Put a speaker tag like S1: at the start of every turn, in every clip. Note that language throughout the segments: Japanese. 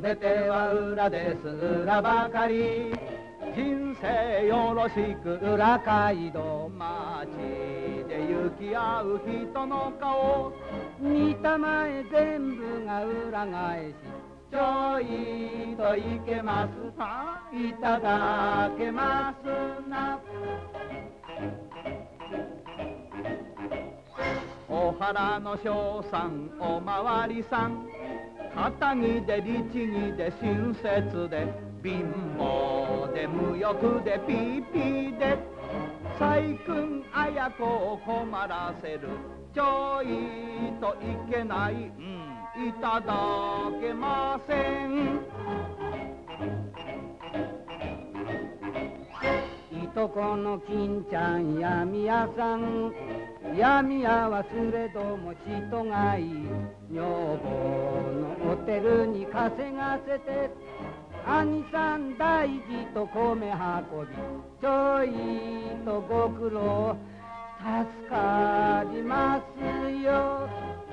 S1: べては裏です裏ばかり。人生よろしく裏街道街で行き合う人の顔。見たまえ全部が裏返し。ちょいといけますかいただけますな。お原の翔さんおまわりさん。肩着で律儀で親切で貧乏で無欲でピーピーで細君綾子を困らせる。ちょいといけない、いただけません。いとこの金ちゃん闇屋さん。闇屋はすれども人がいい。女房のおてるに稼がせて兄さん大事と米運び。ちょいとご苦労助かりますよ。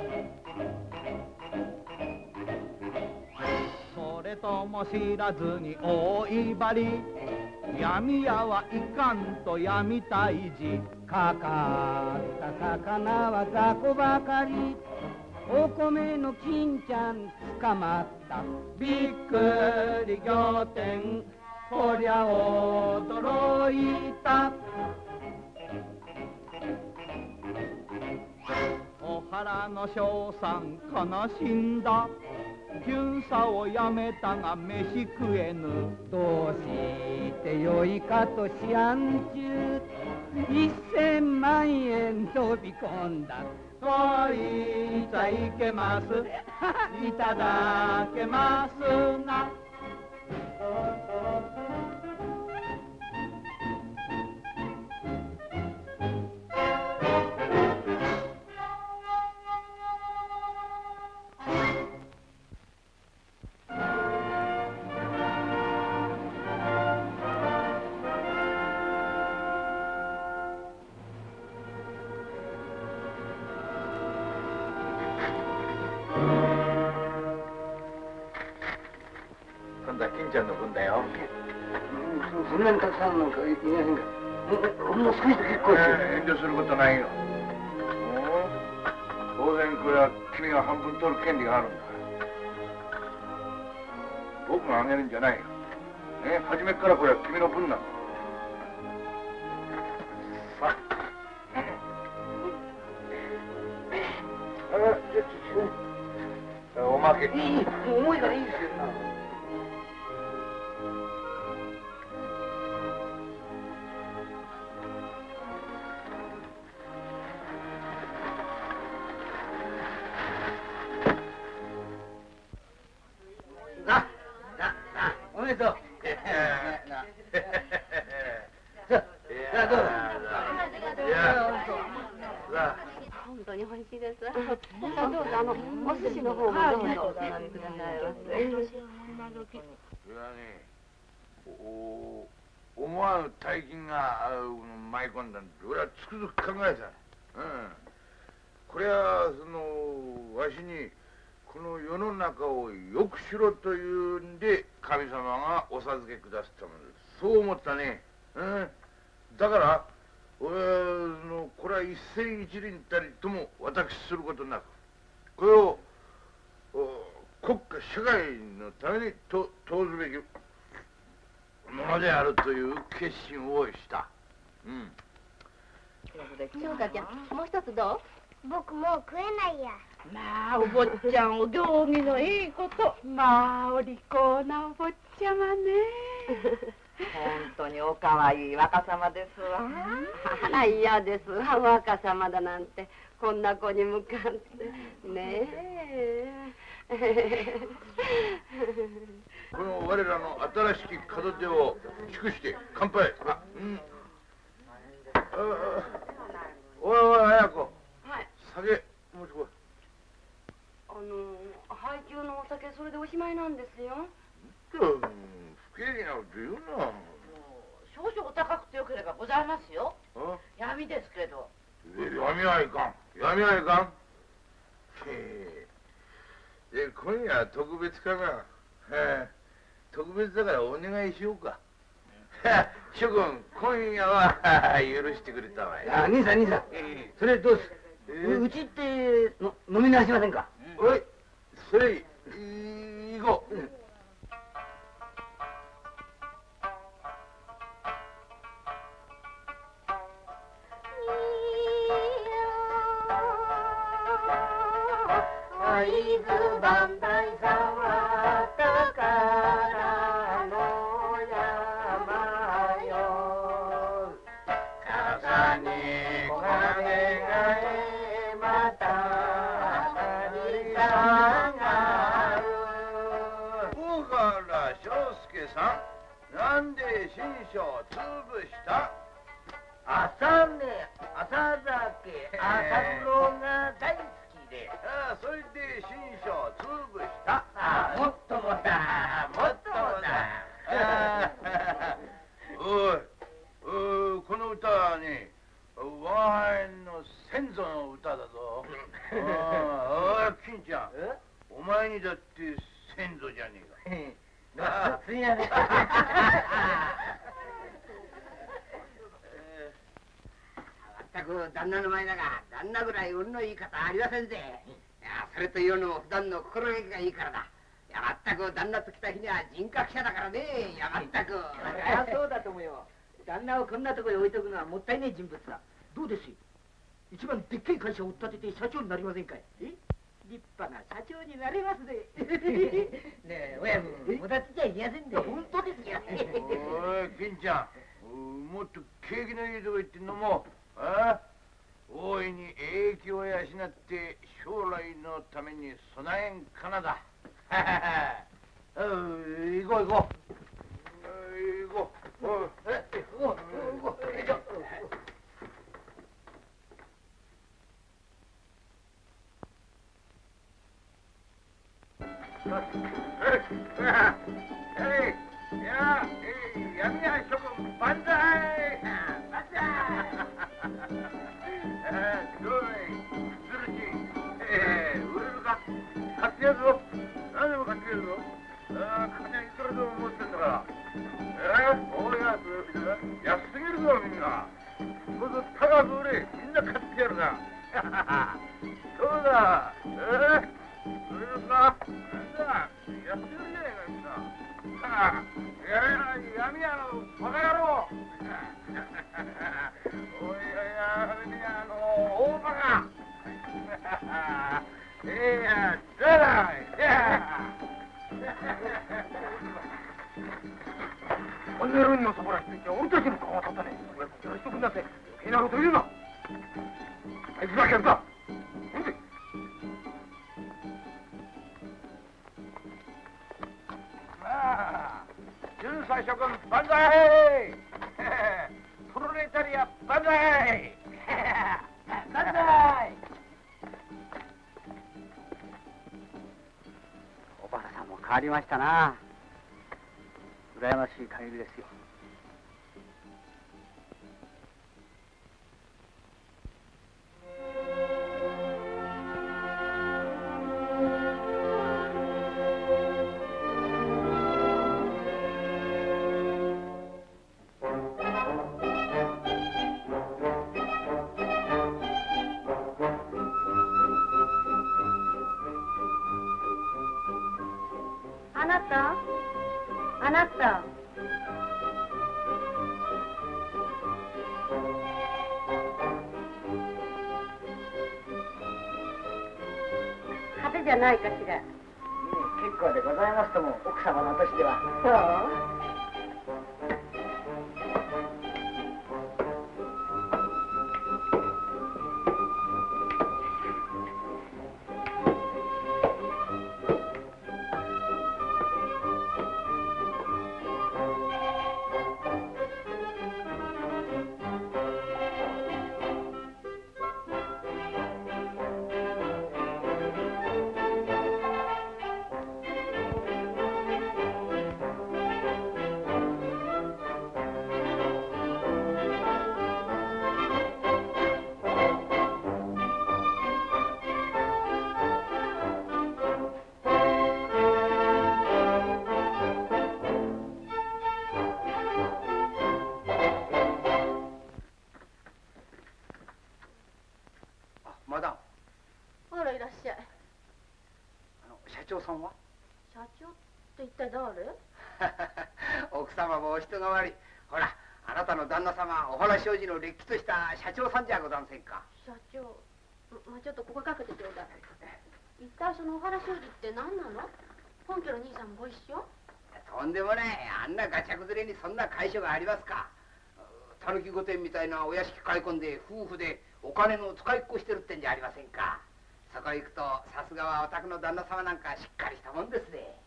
S1: それとも知らずに大威張り。闇屋はいかんと闇退治。かかった魚は雑魚ばかり。お米の金ちゃん捕まった。びっくり仰天こりゃ驚いた。お原の翔さん悲しんだ。巡査をやめたが飯食えぬ。どうしてよいかと思案中。1000万円飛び込んだ。と言っちゃいけます。いただけますな。
S2: 金ちゃんの分だよ。
S3: そんなにたくさんなんかいませんか。ほんの少しで結構ですよ。
S2: 遠慮することないよ。当然これは君が半分取る権利があるんだ。僕があげるんじゃないよ。初めからこれは君の分なんだ。さあ。おまけ。
S3: 重いからいいですよ。おめでとう。
S4: 本当に美味しいです。どうぞお寿司の方もどうぞお頼みくださいませ。いやね、
S2: 思わぬ大金が舞い込んだんで、俺はつくづく考えた。これはわしにこの世の中をよくしろというんで神様がお授けくださったものです。そう思ったね。だから俺はこれは一銭一厘たりとも私することなく、これを国家社会のために投ずべきものであるという決心をした。
S4: 翔太ちゃん、もう一つどう？
S5: 僕もう食えないや。
S4: まあ、お坊ちゃんお行儀のいいこと。まあ、お利口なお坊ちゃまね。本当におかわいい若様ですわ。あら、嫌ですわ、若様だなんて。こんな子に向かって。ねえ。
S2: この我らの新しき門出を祝して乾杯。おいおい、綾子。
S4: はい。
S2: 酒持ってこい。
S4: 配給のお酒それでおしまいなんですよ。
S2: 不景気なこと言うな。
S6: 少々お高くてよければございますよ。闇ですけど。
S2: 闇はいかん。闇はいかん。今夜は特別かな。 特別だからお願いしようか。諸君、今夜は許してくれたわよ。
S3: 兄さん、それどうすうちって飲み直しませんか？
S2: おい、それ行こう。
S1: 伊豆磐梯山は宝の山よ。傘に黄金がえまたり下がる。
S2: 大原章介さん、なんで新書を潰した？
S3: 朝ね、朝酒、朝風呂が大好きで。
S2: それで新書を潰した。
S3: もっともだ、もっともだ。
S2: おい、この歌はね、我が輩の先祖の歌だぞ。おい、金ちゃん、お前にだって先祖じゃねえか。
S3: すみません。全く旦那の前だが、旦那ぐらい運のいい方ありませんぜ。いや、それというのも普段の心がけがいいからだ。いや、全く旦那と来た日には人格者だからね。いや、全く。そうだと思うよ。旦那をこんなところに置いとくのはもったいない人物だ。どうです？一番でっけい会社を立てて社長になりませんかい？立派な社長になれますぜ。ねえ、親分、無駄つっちゃいけませんで。本当ですよ。
S2: おい、金ちゃん、もっと景気のいいとこ行って飲もう。大いに英気を養って将来のために備えんかなだ。行こう行こう。行こう。闇屋諸君、万歳！万歳！どうい、鶴ち、売れるか？買ってやるぞ。何でも買ってやるぞ。金いくらでも持ってんだから。大やつ、安すぎるぞ、みんな。こそ高く売れ、みんな買ってやるな。そうだ。売れるか？なんだ、安すぎるじゃねえか、みんな。闇屋のバカ野郎！おい闇屋の大バカ！だらこんな夜のそこらについて俺たちの顔が立たねえ。やらしとくんなって余計なこと言うな。あいつだけやるか。巡査諸君、万歳！プロレタリア、万歳！万歳！
S3: 小原さんも変わりましたな。羨ましい限りですよ。
S4: あなた。派手じゃないかしら。
S3: 結構でございますとも、奥様の年では。
S4: そう。
S3: 長さんは？
S6: 社長って一体誰？
S3: 奥様もお人が悪い。ほら、あなたの旦那様、お原商事のれっきとした社長さんじゃござんせんか。
S6: 社長、ちょっとここかけてちょうだい。一体そのお原商事って何なの？本家の兄さんもご一緒？
S3: とんでもない。あんなガチャ崩れにそんな会所がありますか。たぬき御殿みたいなお屋敷買い込んで夫婦でお金の使いっこしてるってんじゃありませんか。そこへ行くとさすがはお宅の旦那様なんかしっかりしたもんですね。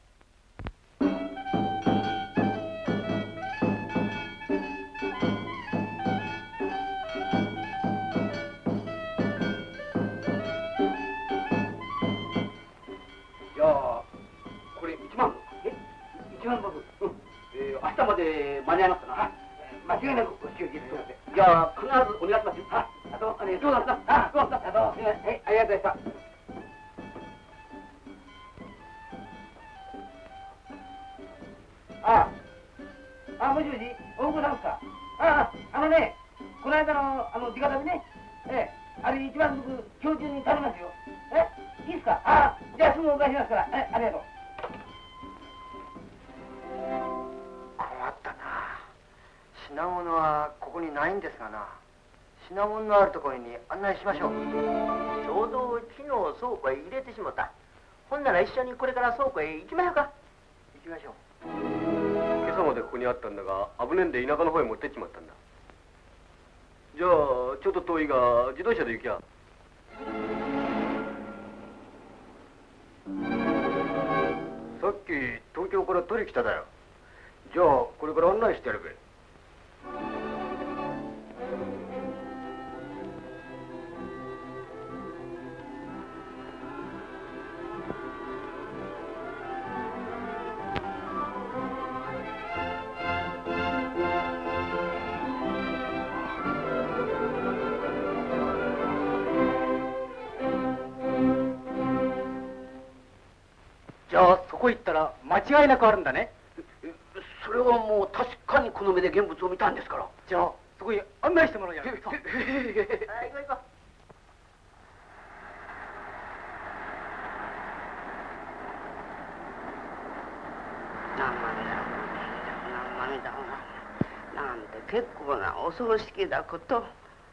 S7: じゃあこれ1万。1万僕、明日まで間に合いますかな。間違いなくお仕置きです。じゃあ必ずお願いしますよ。あとそうだった。そうだった。はい、ありがとうございました。もしもし、大久保さんですか。この間の地方旅ね、あれ一番僕今日中に頼みますよ。いいですか。じゃあすぐお返ししますから。ありがとう。
S3: 困ったな。品物はここにないんですがな。品物のあるところに案内しましょう。
S8: ちょうど昨日倉庫へ入れてしもた。ほんなら一緒にこれから倉庫へ行きましょうか。
S3: 行きましょう。
S7: 今朝までここにあったんだが危ねえんで田舎の方へ持ってっちまったんだ。じゃあちょっと遠いが自動車で行きゃ。さっき東京から取り来ただよ。じゃあこれから案内してやるべ。じゃあそこ行ったら間違いなくあるんだね。
S8: それはもう確かにこの目で現物を見たんですから。
S7: じゃあそこへ案内してもらうや。
S8: 行こう行こう。
S4: なんて結構なお葬式だこと。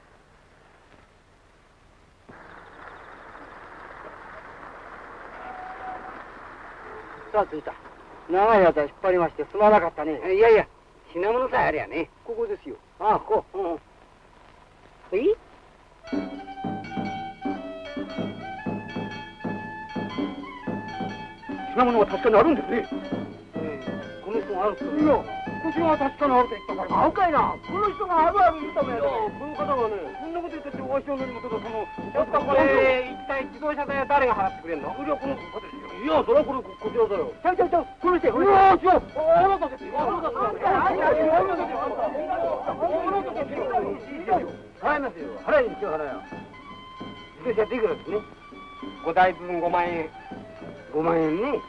S7: さあ着いた。長い間引っ張りましてすまなかったね。いやいや、品物さえありゃね。ここですよ。ここ。品物は確かにあるんですね。この人があるって。いや、こちらは確かにあると言ったから。合うかいな。この人があるある言うためや。この方がね、そんなこと言ってておわしの目にもとだその。ちょっとこれ一体自動車代は誰が払ってくれんの？いや、この子ですよ。いや、それはこちらだよ。ちゃう、この人。いや、違う。あなたですよ。払いますよ。払いに一応払いよ。自動車っていくらですね。5台分5万円。5万円ね。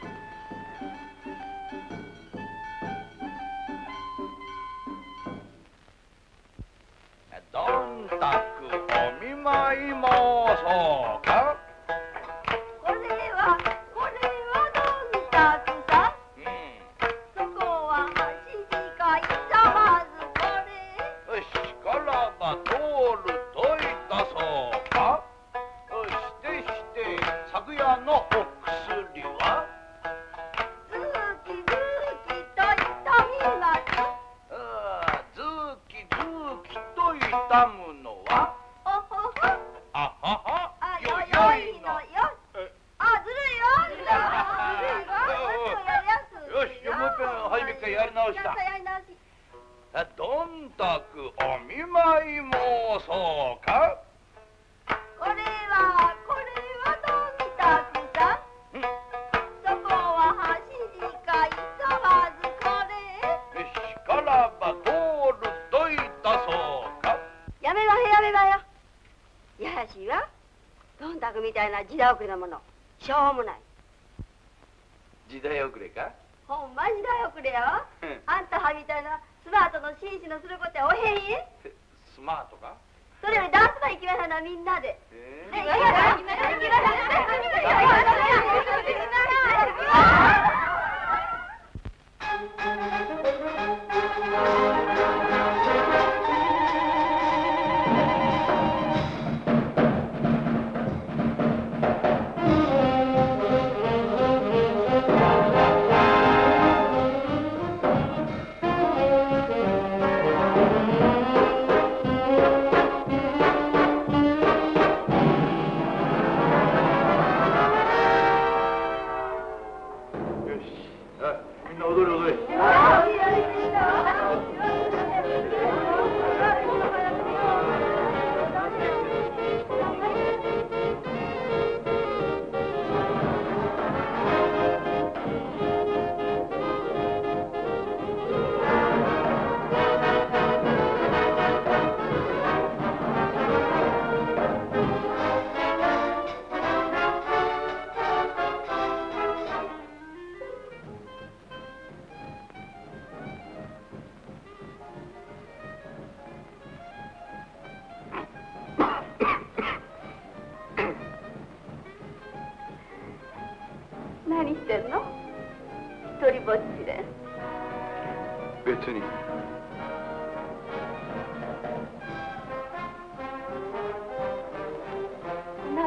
S2: どんたくお見舞い申そうか。
S4: これはどんたくさ。そこは走りかいざまずこれ。
S2: しからば通るといたそうか。して昨夜のお薬は
S4: ずきといたみます。
S2: ずきといたむのは
S4: おほほ。
S2: あはは。
S4: よいのよ。ずるいよ。ずるいわ。
S2: よし、もう一遍初めからやり直した。
S4: やり直し。
S2: どんたくお見舞い申そうか。
S4: これはどんたくさ。そこは走りかいざまずこれ。
S2: しからば通るといたそうか。
S4: やめばよ。やらしいわ。どんたくみたいな時代遅れなもの。しょうもない。
S2: 時代遅れか。
S4: ほんま時代遅れよ。あんたはみたいなスマートの紳士のすることはおへんい。
S2: スマートか。
S4: それよりダンスば行きましょうな、みんなで。行きましょう。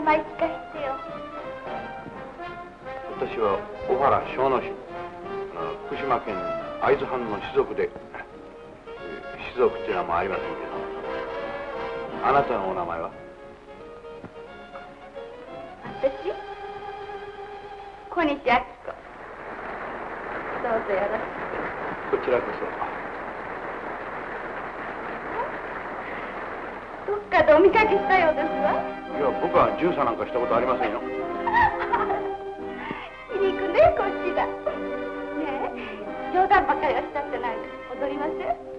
S4: 前聞かしてよ。
S9: 私は小原小野市、福島県会津藩の士族で、士族っていうのはもうありませんけど、あなたのお名前は？
S4: 私？小西明子。どうぞよろしく。
S9: こちらこそ。
S4: どっかでお見かけしたようですわ。
S9: いや、僕は巡査なんかしたことありませんよ。
S4: 気に行くね、こっちだ。ねえ、冗談ばかりはしたってないで踊りません？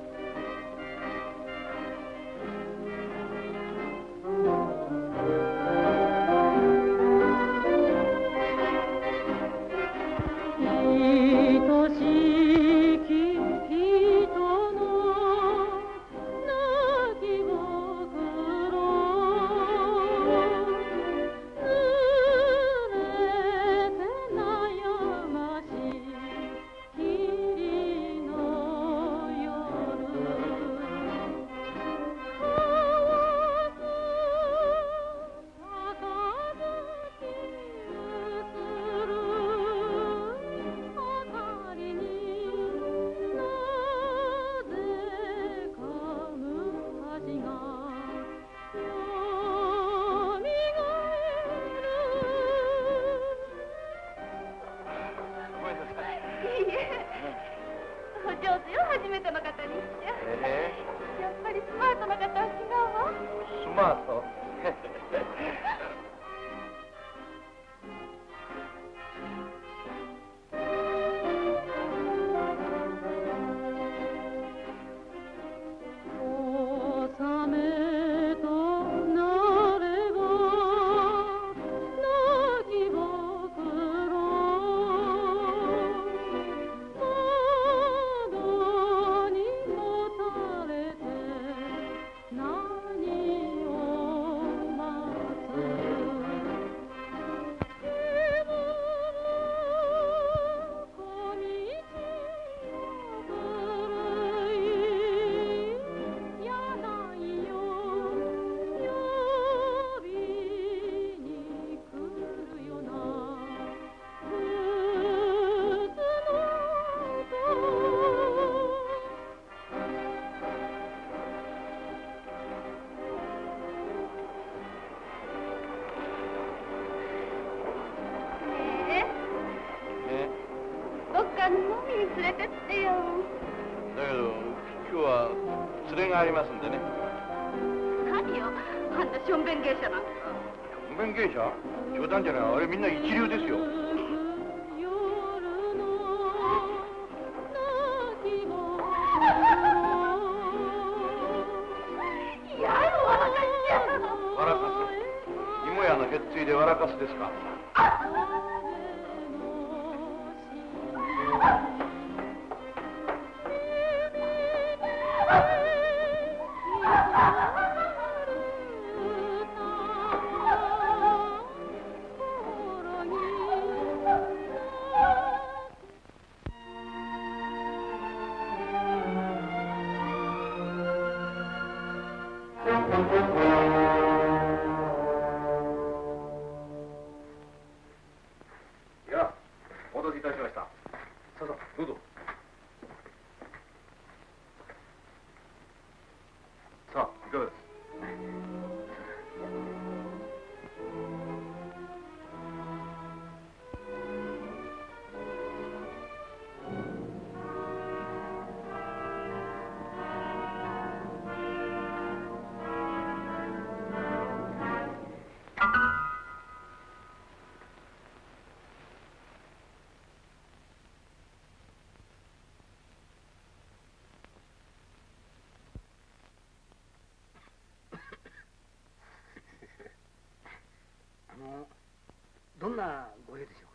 S7: どんなご用でしょ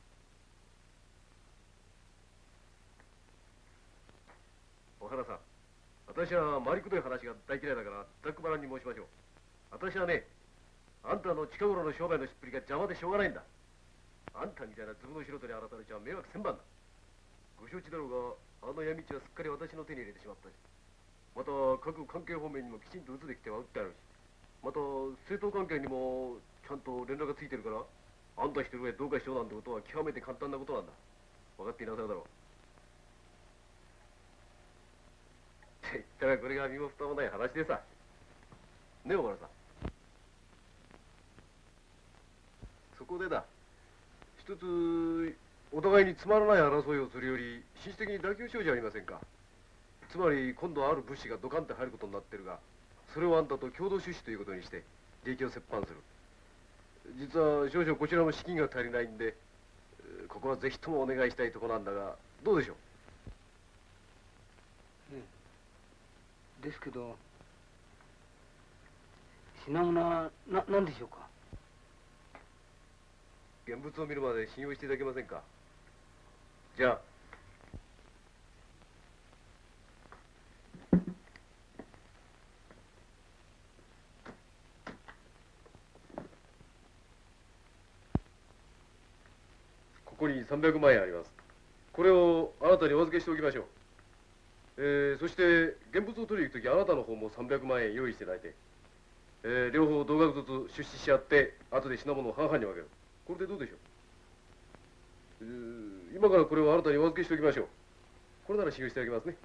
S7: うか？
S10: 小原さん、私は回りくどい話が大嫌いだからざっくばらんに申しましょう。私はね、あんたの近頃の商売のしっぷりが邪魔でしょうがないんだ。あんたみたいなずぶの素人にあらされちゃ迷惑千番だ。ご承知だろうが、あの闇市はすっかり私の手に入れてしまったし、また各関係方面にもきちんと打つべき手は打ってあるし、また政党関係にもちゃんと連絡がついてるから、あんた一人でどうかしようなんてことは極めて簡単なことなんだ。分かっていなさるだろう。って言ったらこれが身も蓋もない話でさ。ねえ、お前さん。そこでだ、一つお互いにつまらない争いをするより紳士的に妥協しようじゃありませんか。つまり今度ある物資がドカンって入ることになってるが、それをあんたと共同出資ということにして利益を折半する。実は少々こちらも資金が足りないんで、ここはぜひともお願いしたいとこなんだが、どうでしょ
S1: う。ですけど品物は何でしょうか。
S10: 現物を見るまで信用していただけませんか。じゃあ。ここに300万円あります。これをあなたにお預けしておきましょう。そして現物を取りに行くとき、あなたの方も300万円用意していただいて、両方同額ずつ出資し合って後で品物を半々に分ける。これでどうでしょう。今からこれをあなたにお預けしておきましょう。これなら信用していただけますね。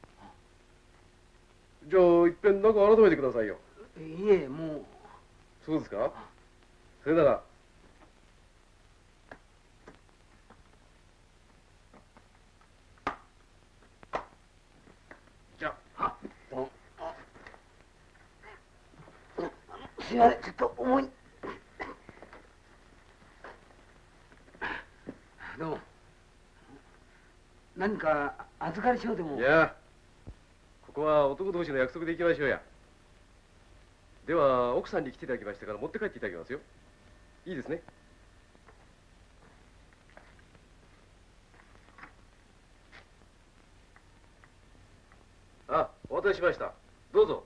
S10: じゃあいっぺん中改めてくださいよ。
S1: いえ、もう。
S10: そうですか。それなら。じゃあ。
S1: すいません、ちょっと重い。どうも。何か預かり証でも。
S10: いや、ここは男同士の約束で行きましょうや。では奥さんに来ていただきましたから持って帰っていただきますよ。いいですね。あ、お待たせしました。どうぞ。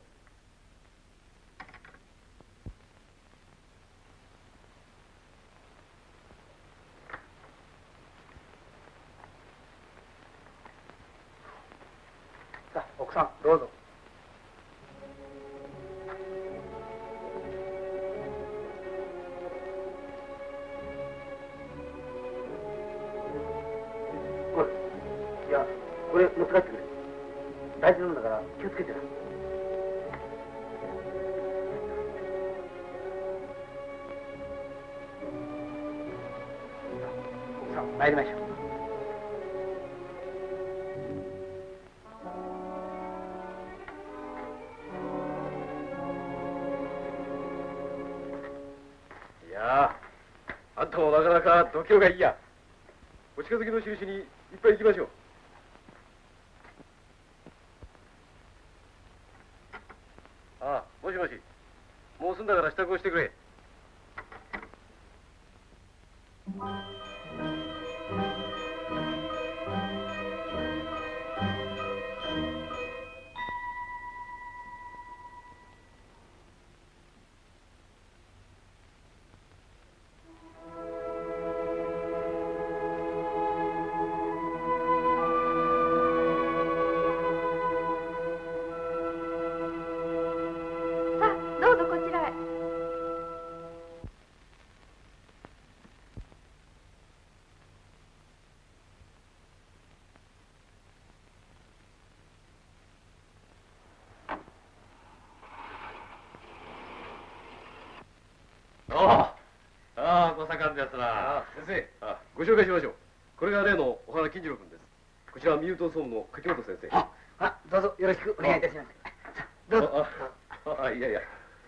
S1: さあ、奥さん、どうぞ。いや、これ持って帰ってくれ。大事なものだから気をつけてな。奥さん、参りましょう。
S10: いやあんたもなかなか度胸がいいや。お近づきの印にいっぱい行きましょう。ああ、もしもし。もう済んだから支度をしてくれ。
S4: どうぞこちらへ。
S10: ご盛んですな。先生、ご紹介しましょう。これが例の小原金次郎君です。こちら三浦総務の柿本先生。
S1: どうぞよろしくお願いいたします。どうぞ。
S10: いやいや。い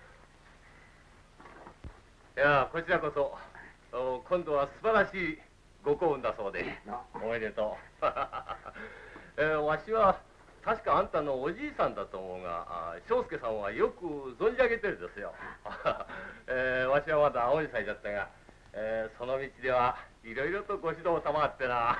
S10: や、こちらこそ今度は素晴らしいご幸運だそうでおめでとう。わしは確かあんたのおじいさんだと思うが、庄助さんはよく存じ上げてるですよ。わしはまだ青二歳だったが、その道ではいろいろとご指導を賜ってな。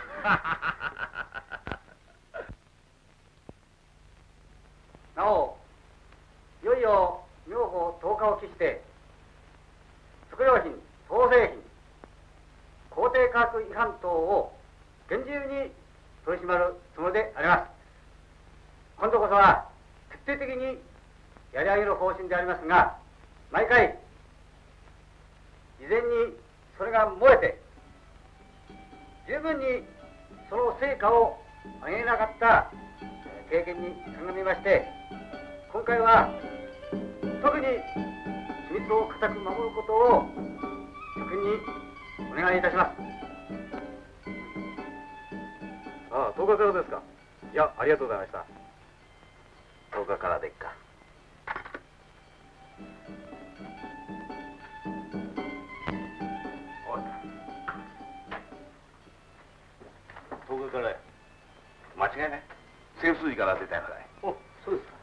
S1: なお、いよいよ明法10日を期して食料品、創製品、公定価格違反等を厳重に取り締まるつもりであります。今度こそは徹底的にやり上げる方針でありますが、毎回
S7: 事前にそれが漏れて十分にその成果を上げなかった経験に鑑みまして、今回は特に秘密を固く守ることを諸君にお願いいたします。
S10: ああ、10日からですか。いや、ありがとうございました。
S8: 10日からでっか。
S9: おい、10日からや。間違いない。セーフ数字から当てたやない。
S7: お、そうですか。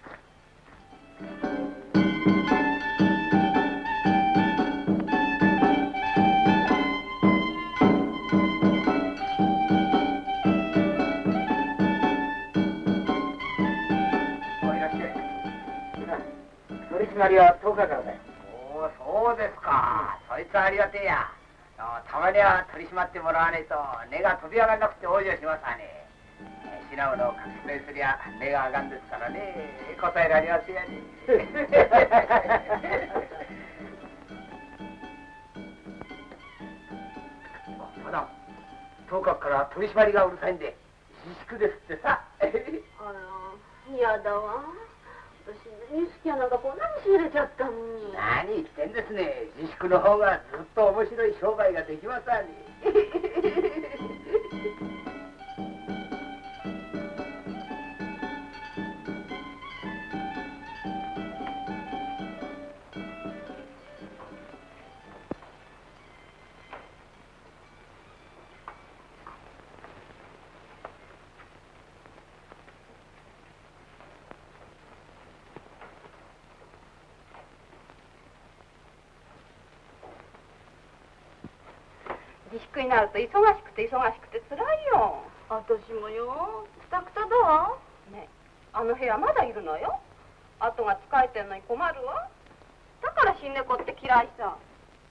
S7: 取り締まりは10日からだよ。
S3: おお、そうですか。そいつはありがてえや。たまには取り締まってもらわねえと根が飛び上がらなくて往生しますわね。シナモの書き添えすりゃ根が上がんですからね。答えられますやね。まだ10日から取り締まりがうるさいんで自粛ですってさ。
S6: あら、嫌だわ。私、ウイスキーなんかこんなに仕入れちゃったのに。
S3: 何言ってんですね。自粛の方がずっと面白い商売ができますわね。
S4: 自粛になると忙しくて辛いよ。私もよ。くたくただわ。ねえ、あの部屋まだいるのよ。後が使えてんのに困るわ。だから新猫って嫌いさ。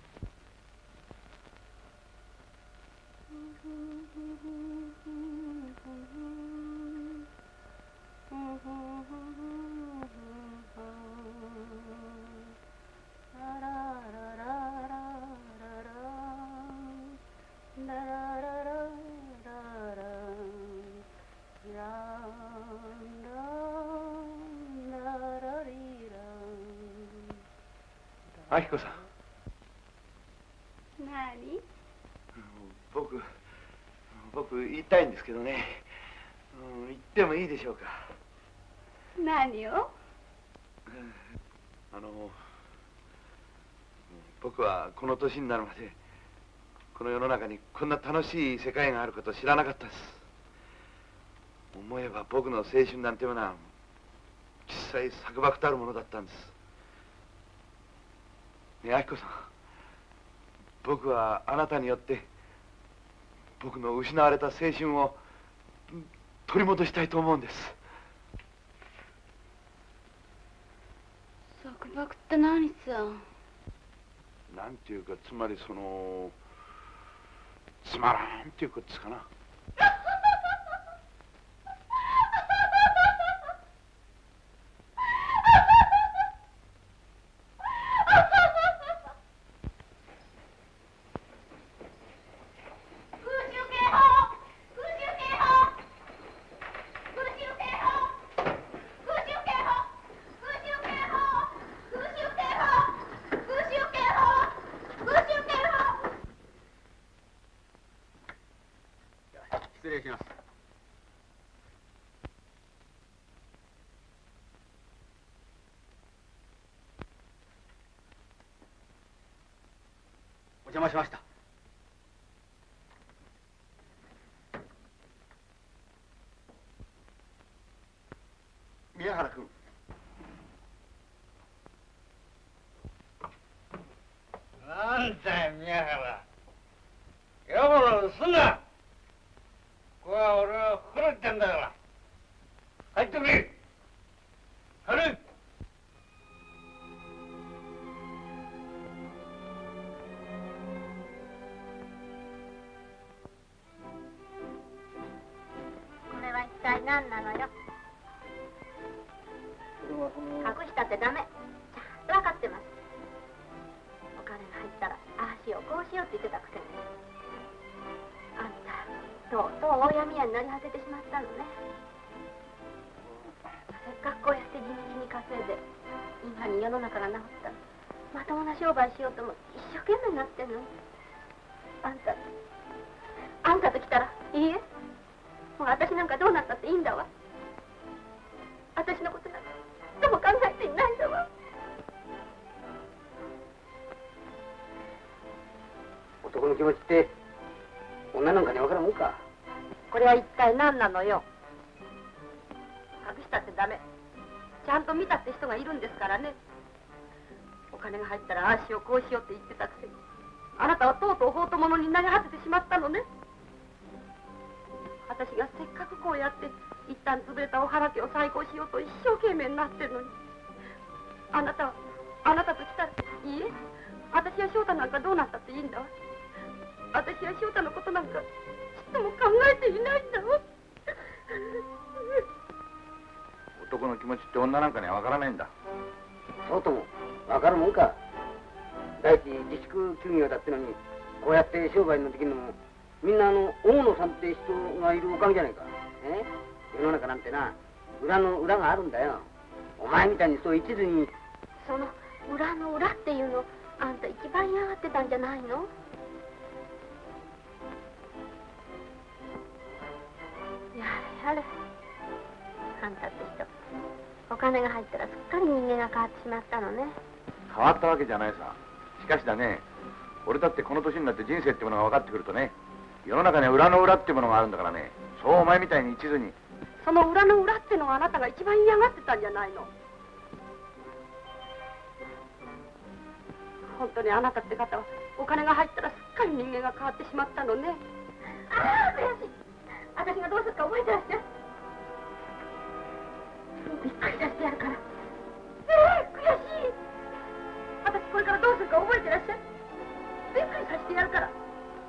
S9: 明子さん。
S4: 何？
S9: 僕言いたいんですけどね。言ってもいいでしょうか。
S4: 何を？
S9: 僕はこの年になるまでこの世の中にこんな楽しい世界があることを知らなかったです。思えば僕の青春なんていうのは小さい束縛たるものだったんです。ねえ、明子さん、僕はあなたによって僕の失われた青春を取り戻したいと思うんです。
S4: 束縛って何さ？
S9: なんていうか、つまりつまらんっていうことですかな。
S7: 失礼します。お邪魔しました。宮原君。
S1: なんだよ、宮原。よぼろすんな。ここは俺は袋ってんだから。入ってくれ。入れ。
S6: これは一体何なのよ。隠したってダメ。ちゃんと分かってます。お金が入ったらしようって言ってたくせに。あんたとうとう大闇屋になり果ててしまったのね。せっかくこうやって地道に稼いで今に世の中が治ったまともな商売しようとも一生懸命になってんのに、あんたと来たらいいえ、もう私なんかどうなったっていいんだわ。私のことなんかどうも考えていないんだわ。
S3: 男の気持ちって女なんかに分からんもんか。
S4: これは一体何なのよ。隠したってダメ。ちゃんと見たって人がいるんですからね。お金が入ったらああしようこうしようって言ってたくせに、あなたはとうとう法と物になり果ててしまったのね。私がせっかくこうやって一旦潰れたおはらけを再興しようと一生懸命になってるのに、あなたと来たらいいえ、私や翔太なんかどうなったっていいんだわ。私や翔太のことなんかちっとも考えていないんだわ。
S2: 男の気持ちって女なんかには分からないんだ。
S3: そうとも分かるもんか。第一自粛休業だってのにこうやって商売のできるのもみんな大野さんって人がいるおかげじゃないか。世の中なんてな裏の裏があるんだよ。お前みたいにそう一途に。
S6: その裏の裏っていうのあんた一番嫌がってたんじゃないの？やれあんたって人お金が入ったらすっかり人間が変わってしまったのね。
S2: 変わったわけじゃないさ。しかしだね、俺だってこの年になって人生ってものが分かってくるとね、世の中には裏の裏ってものがあるんだからね、そうお前みたいに一途に。
S4: その裏の裏ってのがあなたが一番嫌がってたんじゃないの。本当にあなたって方はお金が入ったらすっかり人間が変わってしまったのね。
S6: ああ悔しい。私がどうするか覚えてらっしゃい。びっくりさせてやるから。悔しい。
S4: 私これからどうするか覚えてらっしゃい。びっくりさせてやるから。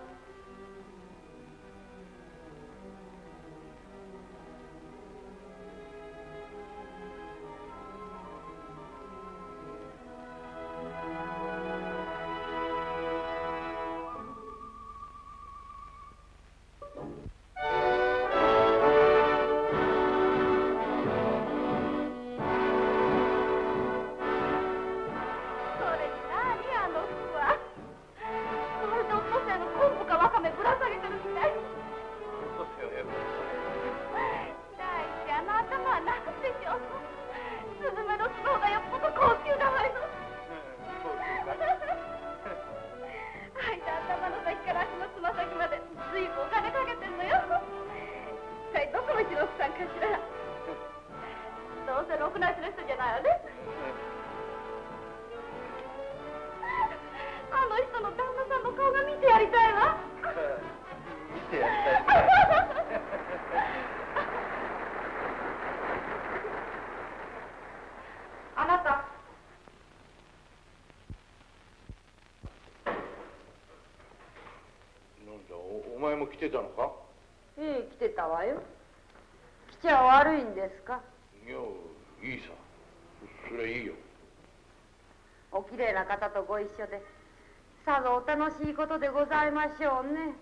S2: お前も来てたのか？
S4: ええ、来てたわよ。来ちゃ悪いんですか？
S2: いや、いいさ。それはいいよ。
S4: おきれいな方とご一緒でさぞお楽しいことでございましょうね。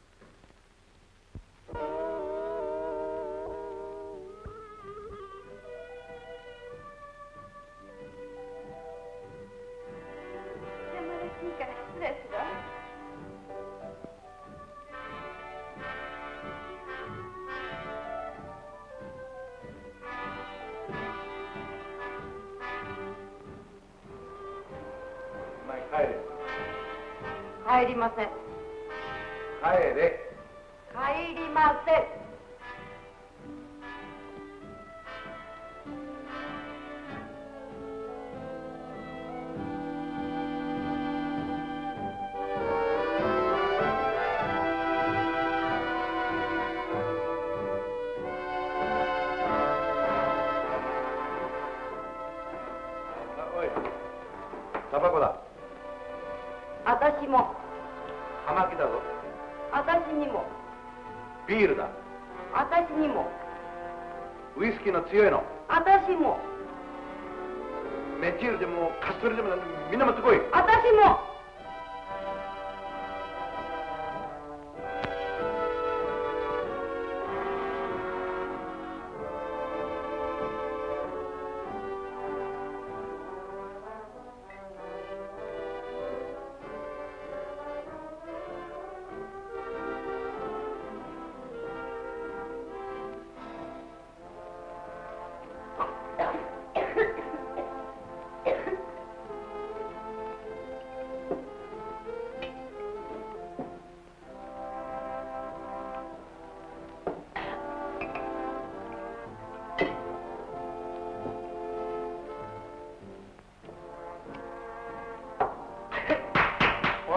S4: 邪魔らしいから失礼するわ。帰りません。
S2: 帰れ。
S4: 帰りません。
S2: おい、タバコだ。
S4: 私も。
S2: 葉巻だぞ。
S4: 私にも。
S2: ビールだ。
S4: 私にも。
S2: ウイスキーの強いの。
S4: 私も。
S2: メチールでもカストリでもみんな持ってこい。
S4: 私も。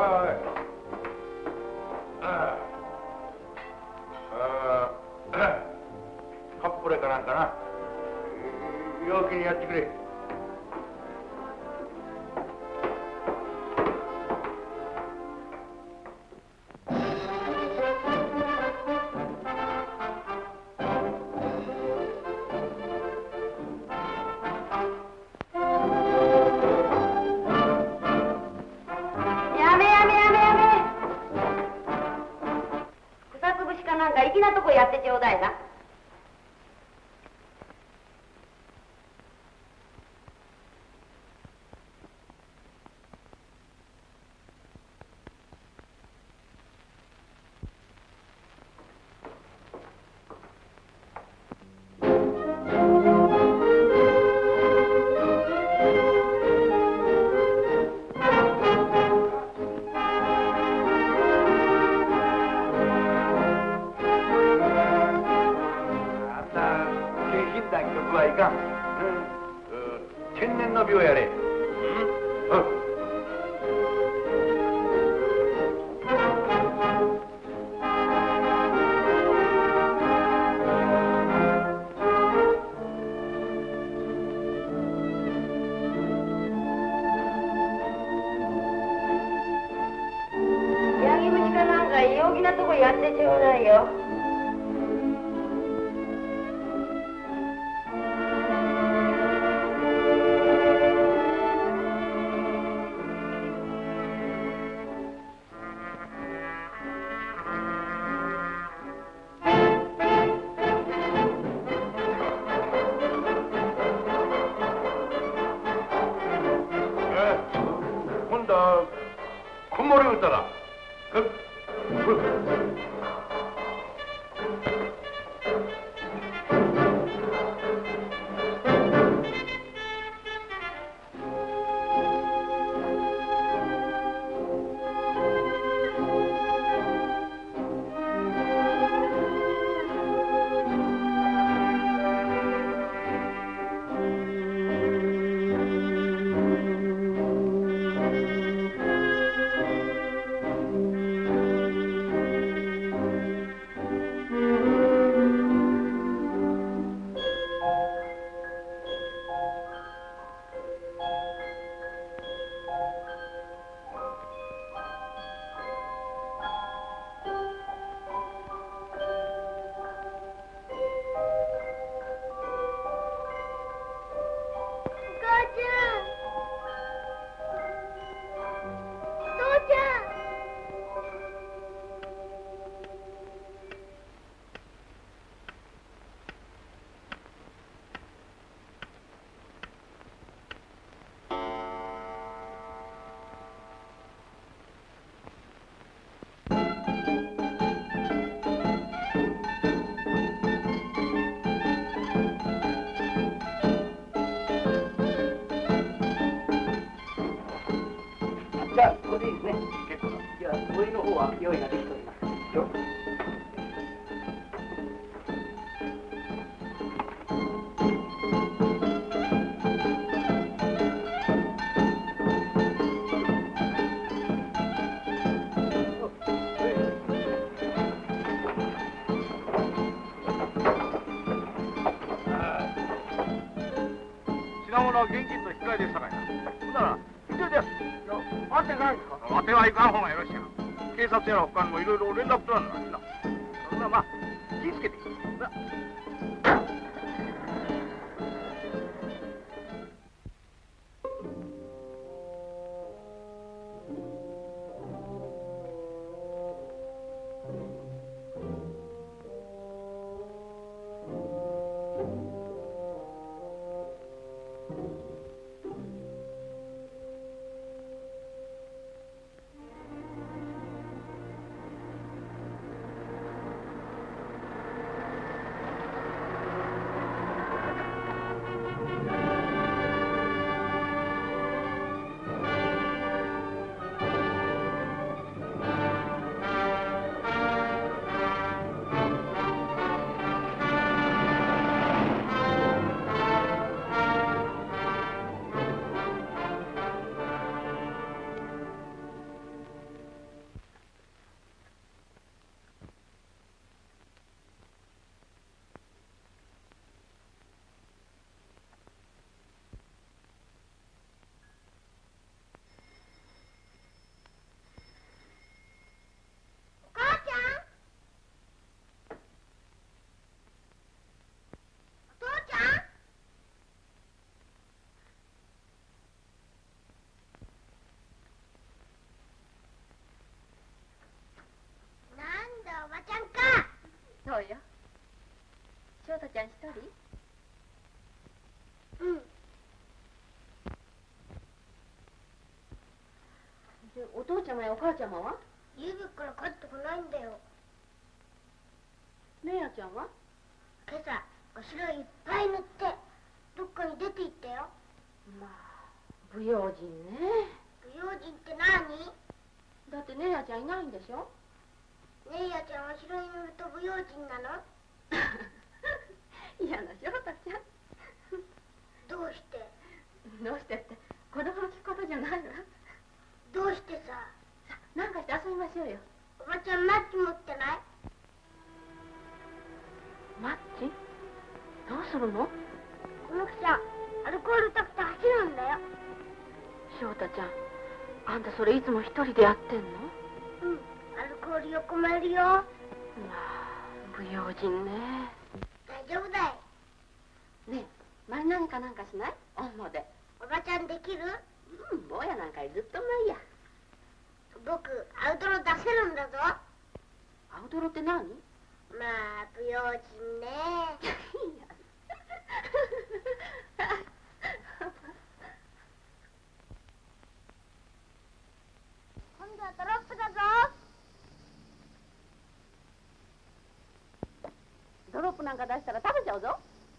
S2: カップレかなんかな。陽気にやってくれ。
S6: 粋なとこやってちょうだいな。
S2: 天然の病やれ。
S6: ヤギ節かなんか陽気なとこやってちょうだいよ。
S2: 今度は子守歌だ。
S7: じゃあ、ここでいいですね。結構だ。じゃあ、上の方は用意ができております。よ。
S2: 品物は現金と引き換えでさかいな。ほんなら、以上です。
S7: あってないですか？
S2: 当てはいかん方がよろしいな。警察やら他にもいろいろ連絡取らんのがしな。そんなまあ、気ぃつけて。な
S6: お父ちゃまやお母ちゃまは？
S5: ゆうべから帰ってこないんだよ。
S6: ねえやちゃんは？
S5: 今朝お城いっぱい塗ってどっかに出て行ったよ。
S6: まあ不用心ね。
S5: 不用心って何？
S6: だってねえやちゃんいないんでしょ。
S5: ねえやちゃんお城に塗ると不用心なの？
S6: 嫌な翔太ちゃん。
S5: どうして？
S6: どうしてって子供の聞くことじゃないわ。
S5: どうしてさ？
S6: さあなんかして遊びましょうよ。
S5: おばちゃんマッチ持ってない？
S6: マッチ？どうするの？
S5: この草アルコールたくて走るんだよ。
S6: 翔太ちゃん、あんたそれいつも一人でやってんの？
S5: うん、アルコール横もいるよ。
S6: まあ不用心ね。
S5: 大丈夫だよ。
S6: ねえ、前何かなんかしない？おんもで。
S5: おばちゃんできる？
S6: うん、坊やなんかよりずっと前や。
S5: 僕アウトロ出せるんだぞ。
S6: アウトロって何？
S5: まあ不用心ね。今度はドロップだぞ。
S6: ドロップなんか出したら食べちゃうぞ。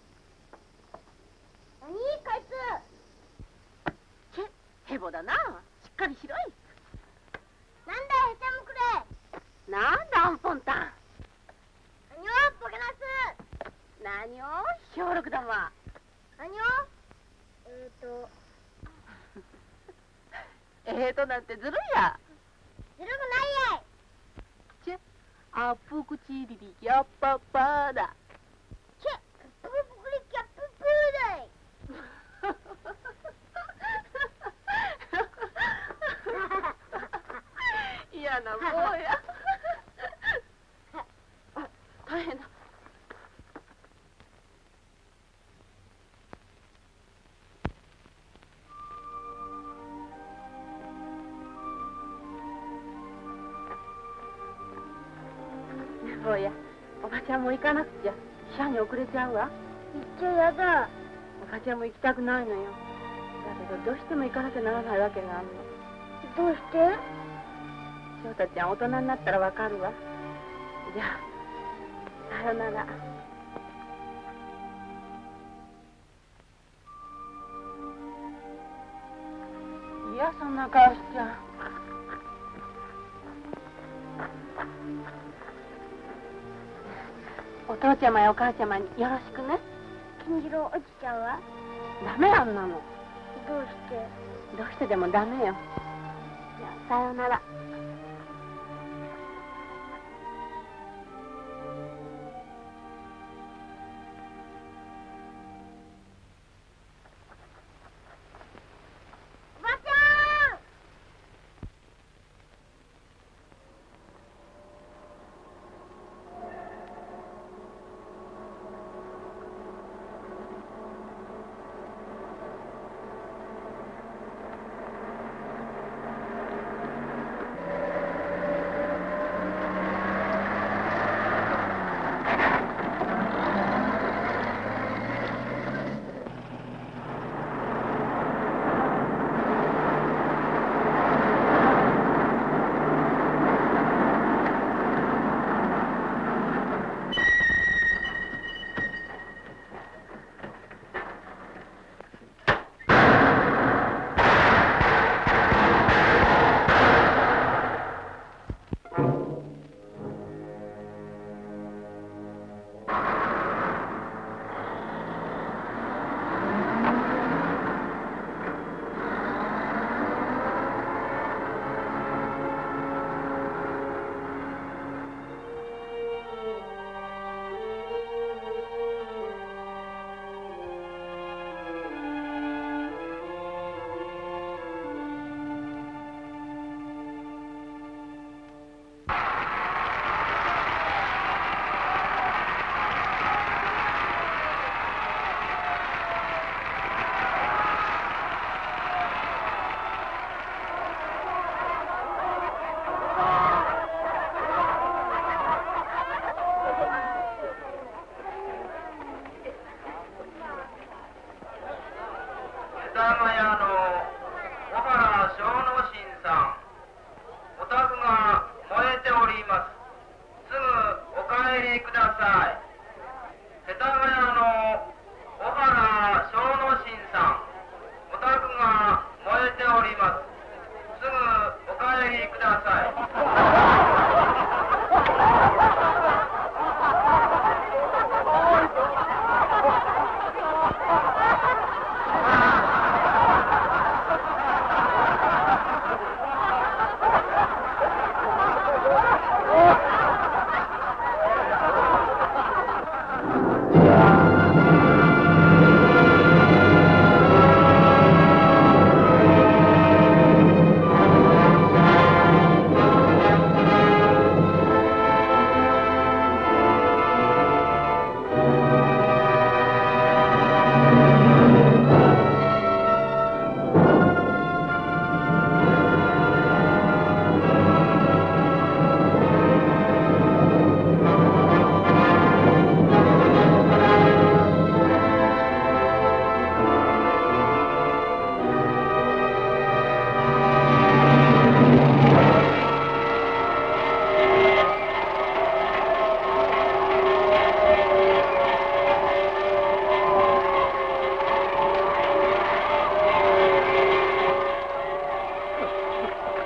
S5: 何こいつ？
S6: ヘボだな。しっかりしろい。
S5: なんだよ、へちゃむくれ。
S6: なんだアンポンタン。
S5: 何をボケなす。
S6: 何を小六玉。
S5: 何を
S6: なんてずるいや。
S5: ずるくないやい。
S6: チェアップクチリリキャッパッパーだ。
S5: チェププクリキャッププーだい。
S6: 嫌な坊や。あ、大変だ。坊や、おばちゃんも行かなくちゃ。車に遅れちゃうわ。
S5: 行っちゃやだ。
S6: おばちゃんも行きたくないのよ。だけどどうしても行かなきゃならないわけがあるの。
S5: どうして？
S6: 翔太ちゃん大人になったらわかるわ。じゃあ、さよなら。いや、そんな顔しちゃ。お父ちゃまやお母ちゃまによろしくね。
S5: 金次郎落ちちゃうわ。
S6: ダメあんなの。
S5: どうして？
S6: どうしてでもダメよ。じゃあ、さよなら。
S5: おばちゃん！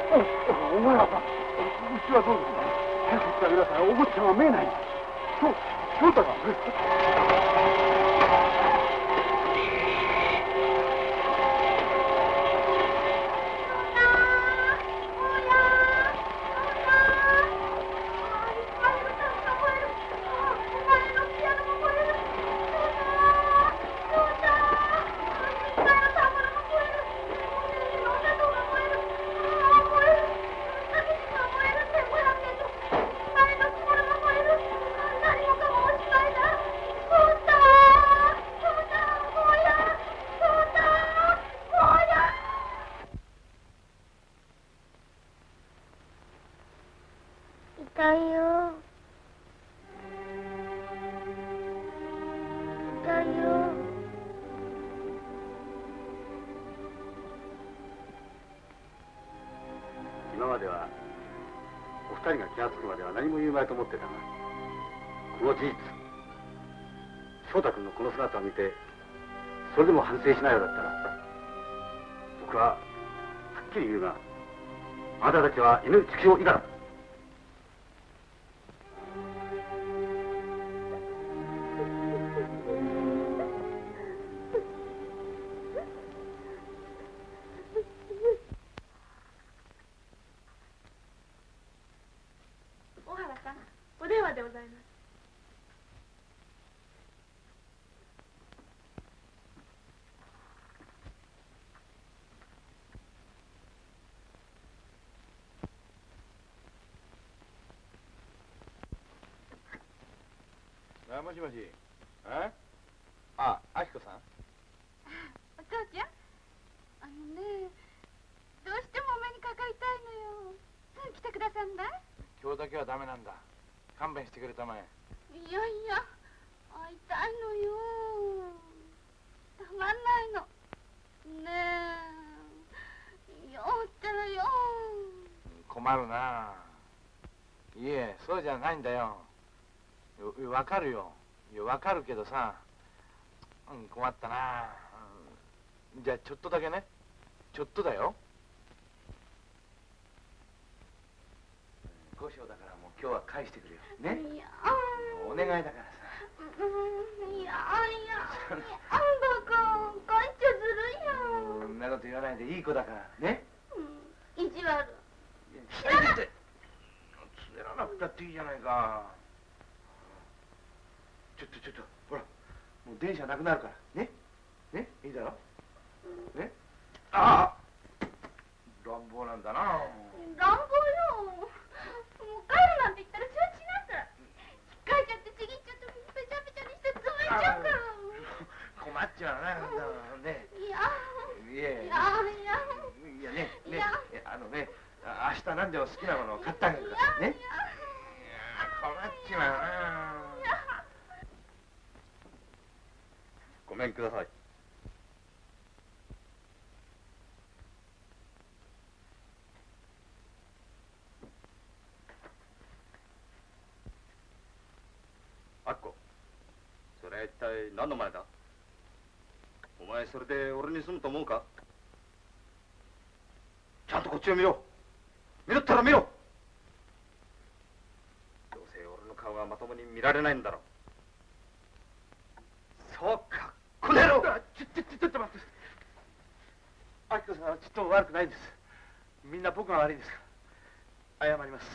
S7: お前らさん、うちはどうですか？早く行ってあげなさい。お坊ちゃんは見えない。翔太が。
S5: 痛いよ。痛いよ。
S10: 今まではお二人が気がつくまでは何も言うまいと思ってたが、この事実、翔太君のこの姿を見てそれでも反省しないようだったら、僕ははっきり言うが、あなたたちは犬畜生以下だ。
S6: 大原さん、お電話でございます。
S9: もしもし。あ、あきこさん。
S6: お父ちゃん、ね、どうしてもお目にかかりたいのよ。すぐ来てくださんだい。
S9: 今日だけはダメなんだ。勘弁してくれたまえ。
S6: いやいや、会いたいのよ。たまんないの。ねえ、よったらよ。
S9: 困るな。いえ、そうじゃないんだよ。わかるよ。わかるけどさ、困ったな。じゃあちょっとだけね。ちょっとだよ。5章だからもう今日は返してくれよ。ね。
S6: いや、
S9: お願いだからさ。
S6: いや、僕、返しちゃずるいよ。
S9: そんなこと言わないでいい子だからね。
S6: 意地悪。
S9: 知らなくて。つねらなくたっていいじゃないか。ちょっと、ほら、もう電車なくなるから。ね。ね、いいだろ。ね。ああ、乱暴なんだな。
S6: 乱暴よ。もう帰るなんて言ったら承知なんだ。引っかいちゃってちぎっちゃってぺちゃぺちゃにして潰れちゃうから。
S9: 困っちゃうな。ね。
S6: いや。
S9: ね、明日何でも好きなものを買ってあげるからね。困っちまうな。
S10: ごめんください。あっこ、それは一体何の前だ？お前それで俺に住むと思うか？ちゃんとこっちを見ろ。見ろったら見ろ。どうせ俺の顔がまともに見られないんだろう。そうか、この野郎。
S9: ちょっと待って。あきこさんはちっとも悪くないんです。みんな僕が悪いんですから。謝ります。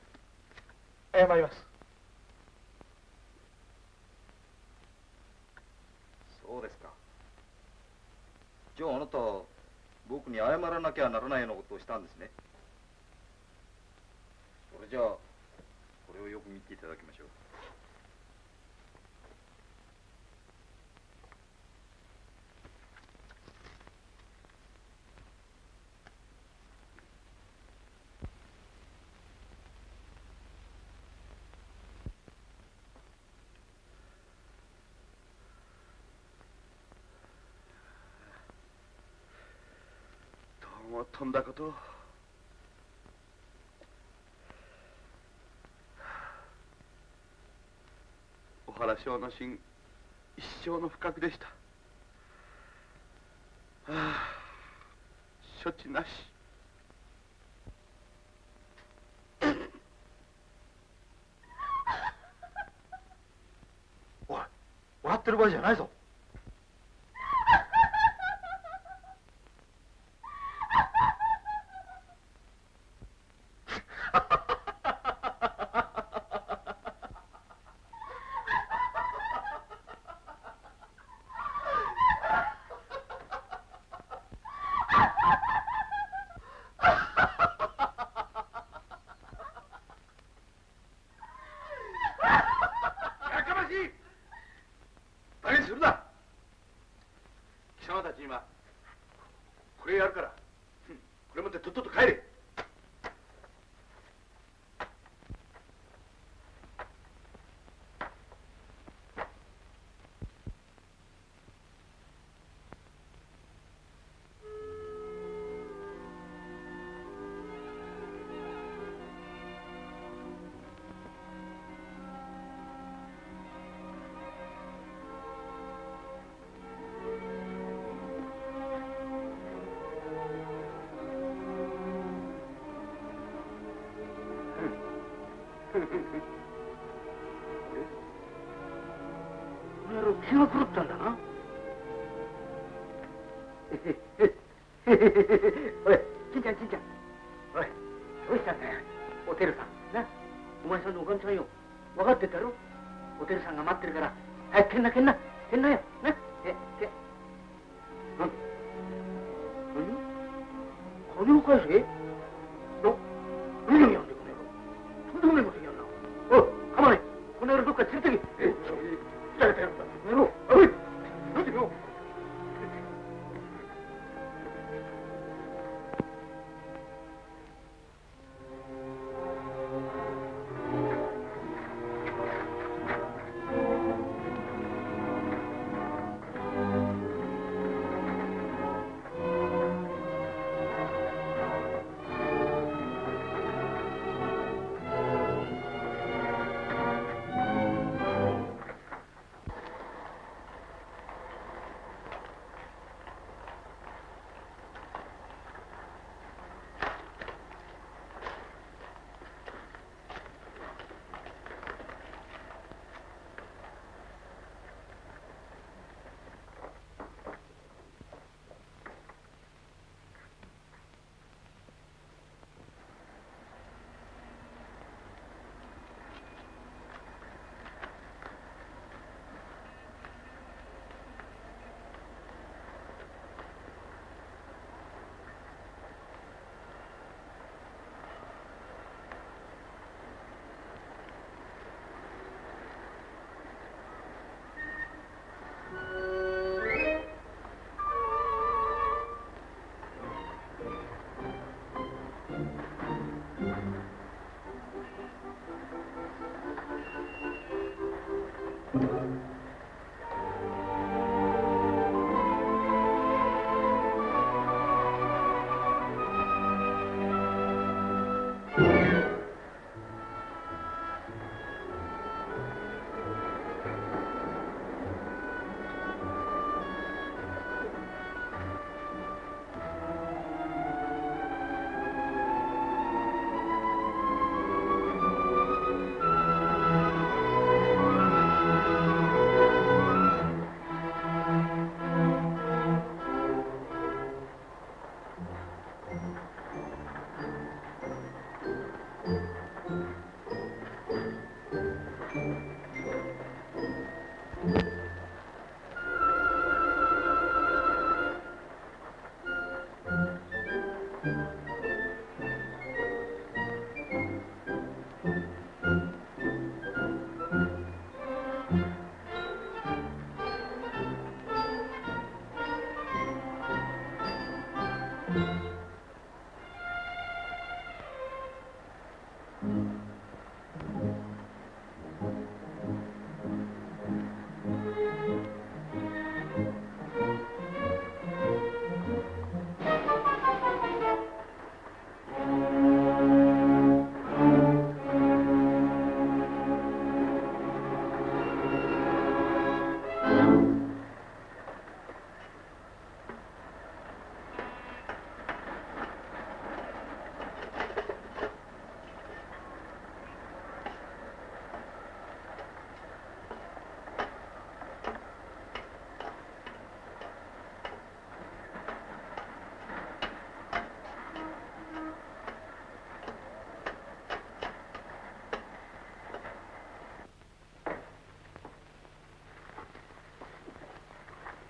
S10: そうですか。じゃああなた、僕に謝らなきゃならないようなことをしたんですね。それじゃあこれをよく見ていただきましょう。
S9: どうも飛んだこと。小原省の心、一生の不覚でした。処置なし。
S7: ってる場合じゃないぞ。
S9: これやるから、これ持ってとっとと帰れ。
S7: この野郎気が狂ったんだな。おい、ちんちゃん。おい、どうしたんだよ。おてるさん。な、お前さんのおかみさんよ。分かってたろ。おてるさんが待ってるから、早くけんなよ。な、金を返せ。何をやんでこの野郎。とんでもないことやんな。おい、かまね。この野郎どっか連れてけ。やった。この野郎。おい、なんでよ。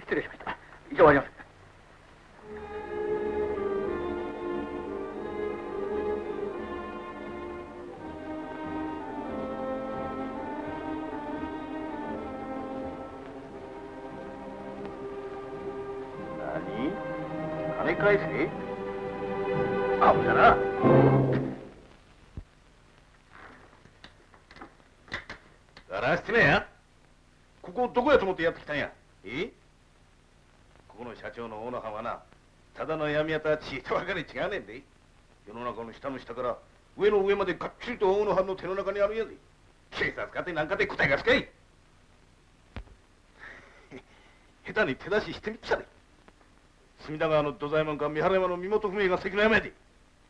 S7: 失礼しました。以上あります。
S10: 何？金返せ？あほじゃな。だらしてねえや。ここどこやと思ってやってきたんや。ここの社長の大野藩はな、ただの闇屋とはちいとばかり違うねんで。世の中の下の下から上の上までがっちりと大野藩の手の中にあるんやで。警察かってなんかで答えがつかい。下手に手出ししてみっちゃね。隅田川の土左衛門か三原山の身元不明が関の山やで。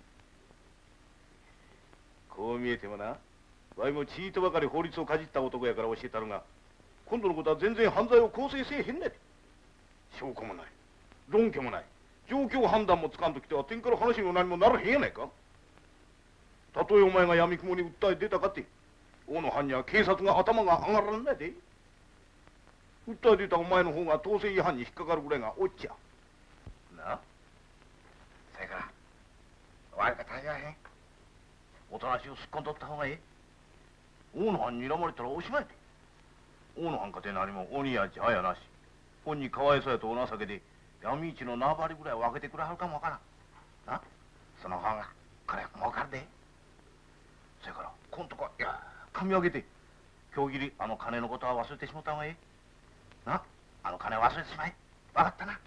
S10: こう見えてもな、わいもちいとばかり法律をかじった男やから教えたのが、今度のことは全然犯罪を構成せえへんねん。証拠もない、論拠もない、状況判断もつかんときては天から話にも何もならへんやないか。たとえお前が闇雲に訴え出たかって、大野藩には警察が頭が上がらんないで。訴え出たお前の方が統制違反に引っかかるぐらいがおっちゃ。な？それから、悪かったじゃへん。おとなしをすっこんとった方がええ。大野藩に睨まれたらおしまいで。大野藩かて何も鬼や茶やなし。本にかわいそうやとお情けで闇市の縄張りぐらい分けてくれはるかもわからん。な？その方がこれ儲かるで。それからこんとこいや噛み上げて今日ぎりあの金のことは忘れてしもった方がええ。な？あの金忘れてしまえ。分かったな。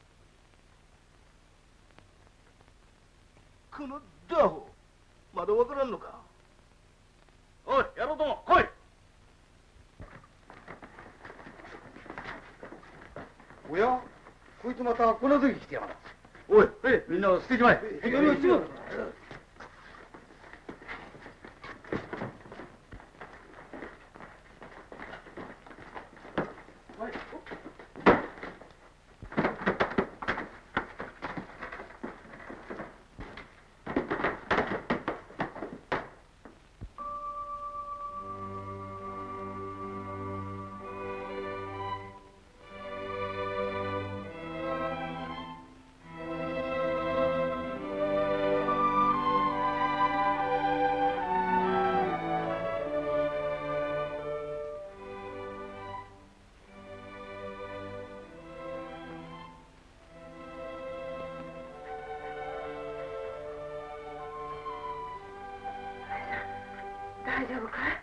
S10: このダホまだ分からんのか。おい野郎ども来い。
S7: おや、こいつまたこの時来てやがる。
S10: おいみんな捨てちまえ。
S4: 大丈夫かい？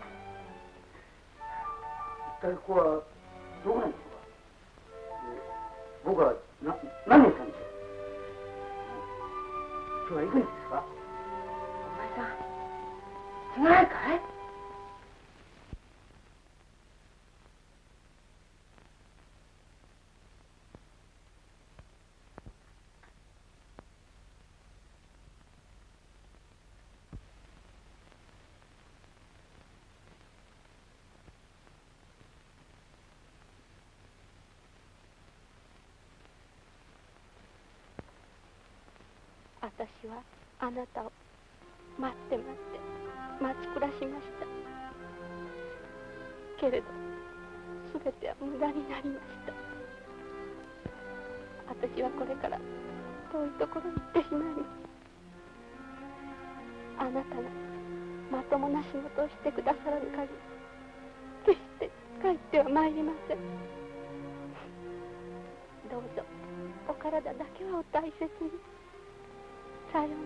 S7: 一体ここはどこなんでしょうか。僕は何をしたんでしょう。今日は行くんですか。
S4: お前さん、違いかい？
S6: 私はあなたを待って待ち暮らしました。けれど全ては無駄になりました。私はこれから遠いところに行ってしまいます。あなたがまともな仕事をしてくださらぬ限り決して帰ってはまいりません。どうぞお体だけはお大切に。さようなら。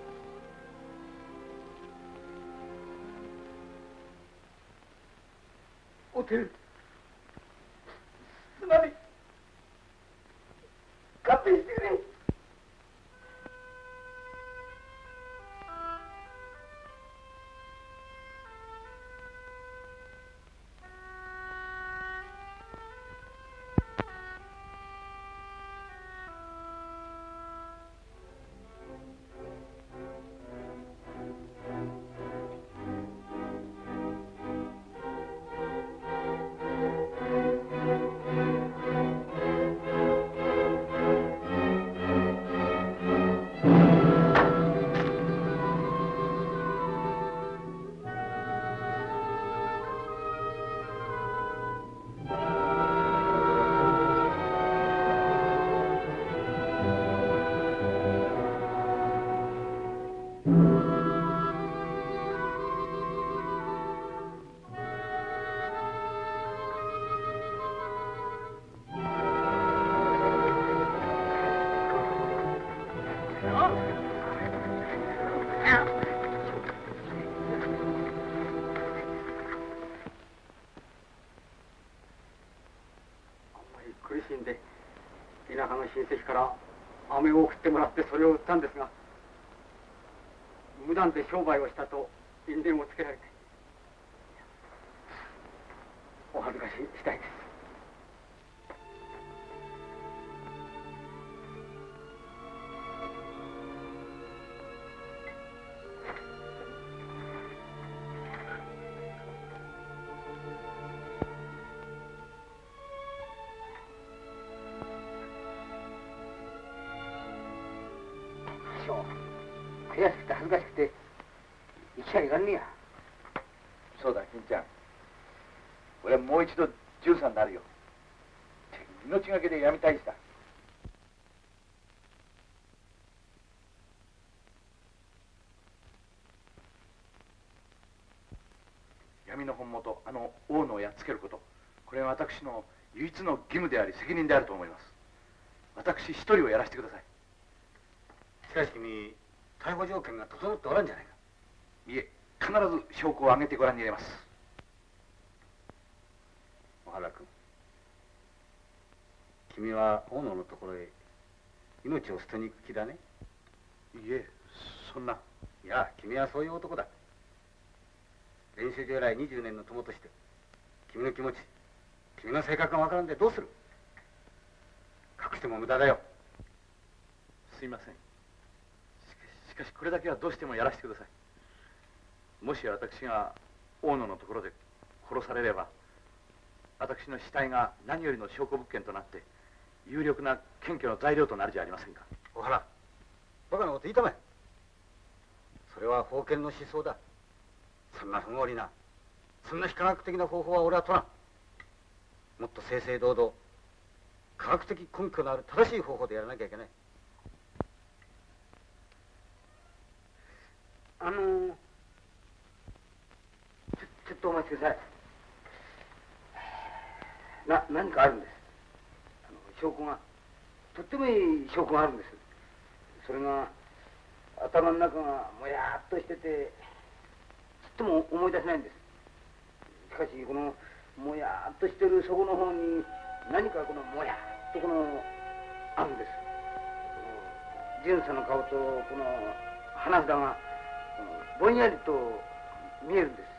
S7: おてる、すまねえ。勘弁してくれ。 苦しんで田舎の親戚から飴を送ってもらってそれを売ったんですが、無断で商売をしたと因縁をつけられてお恥ずかしい次第です。悔しくて恥ずかしくて生きちゃいかんねや。
S9: そうだ金ちゃん、俺はもう一度13になるよ。命がけで闇大使だ。闇の本元、あの大野をやっつけること、これは私の唯一の義務であり責任であると思います。私一人をやらせてください。
S7: しかし君、逮捕条件が整っておらんじゃないか。
S9: いえ、必ず証拠を挙げてご覧に入れます。
S7: 小原君、君は大野のところへ命を捨てに行く気だね。
S9: いえ、そんな。
S7: いや、君はそういう男だ。練習場以来20年の友として君の気持ち、君の性格がわからんでどうする。隠しても無駄だよ。
S9: すいません。しかしこれだけはどうしてもやらせてください。もし私が大野のところで殺されれば、私の死体が何よりの証拠物件となって有力な検挙の材料となるじゃありませんか。
S7: 小原、バカなこと言いたまえ。それは封建の思想だ。そんな不合理な、そんな非科学的な方法は俺は取らん。もっと正々堂々科学的根拠のある正しい方法でやらなきゃいけない。ちょっとお待ちください。何かあるんです。証拠が、とってもいい証拠があるんです。それが頭の中がもやっとしててちっとも思い出せないんです。しかしこのもやっとしてる底の方に何かこのもやっとあるんです。巡査の顔とこの花札がぼんやりと見えるんです。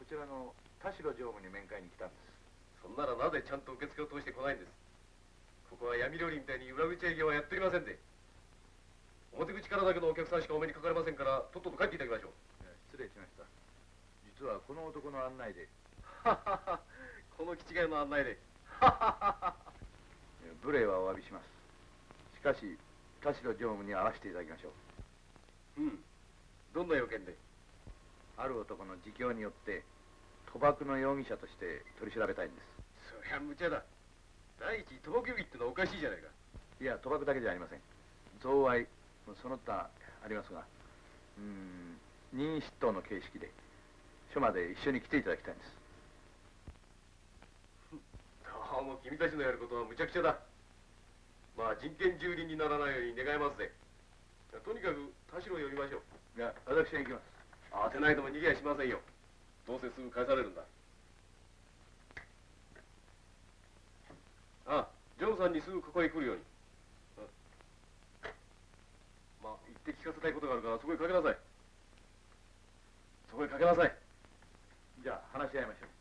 S9: ちらの田代常務に面会に来たんです。
S10: そんならなぜちゃんと受付を通してこないんです。ここは闇料理みたいに裏口営業はやっておりませんで、表口からだけのお客さんしかお目にかかれませんから、とっとと帰っていただきましょう。
S9: 失礼しました。実はこの男の案内で。
S10: この気違いの案内で。
S9: 無礼はお詫びします。しかし田代常務に会わせていただきましょう。
S10: うん。どんな要件で？
S9: ある男の自供によって賭博の容疑者として取り調べたいんです。
S10: そりゃ無茶だ。第一賭博容疑ってのはおかしいじゃないか。
S9: いや、賭博だけじゃありません。贈賄その他ありますが、任意出頭の形式で署まで一緒に来ていただきたいんです。
S10: どうも君たちのやることは無茶苦茶だ。まあ人権蹂躙にならないように願いますぜ。とにかく田代を呼びましょう。
S9: いや、私が行きます。
S10: 当てないとも逃げやしませんよ。どうせすぐ返されるんだ。ああ、ジョンさんにすぐここへ来るように。まあ言って聞かせたいことがあるからそこへかけなさい。そこへかけなさい。
S9: じゃあ話し合いましょう。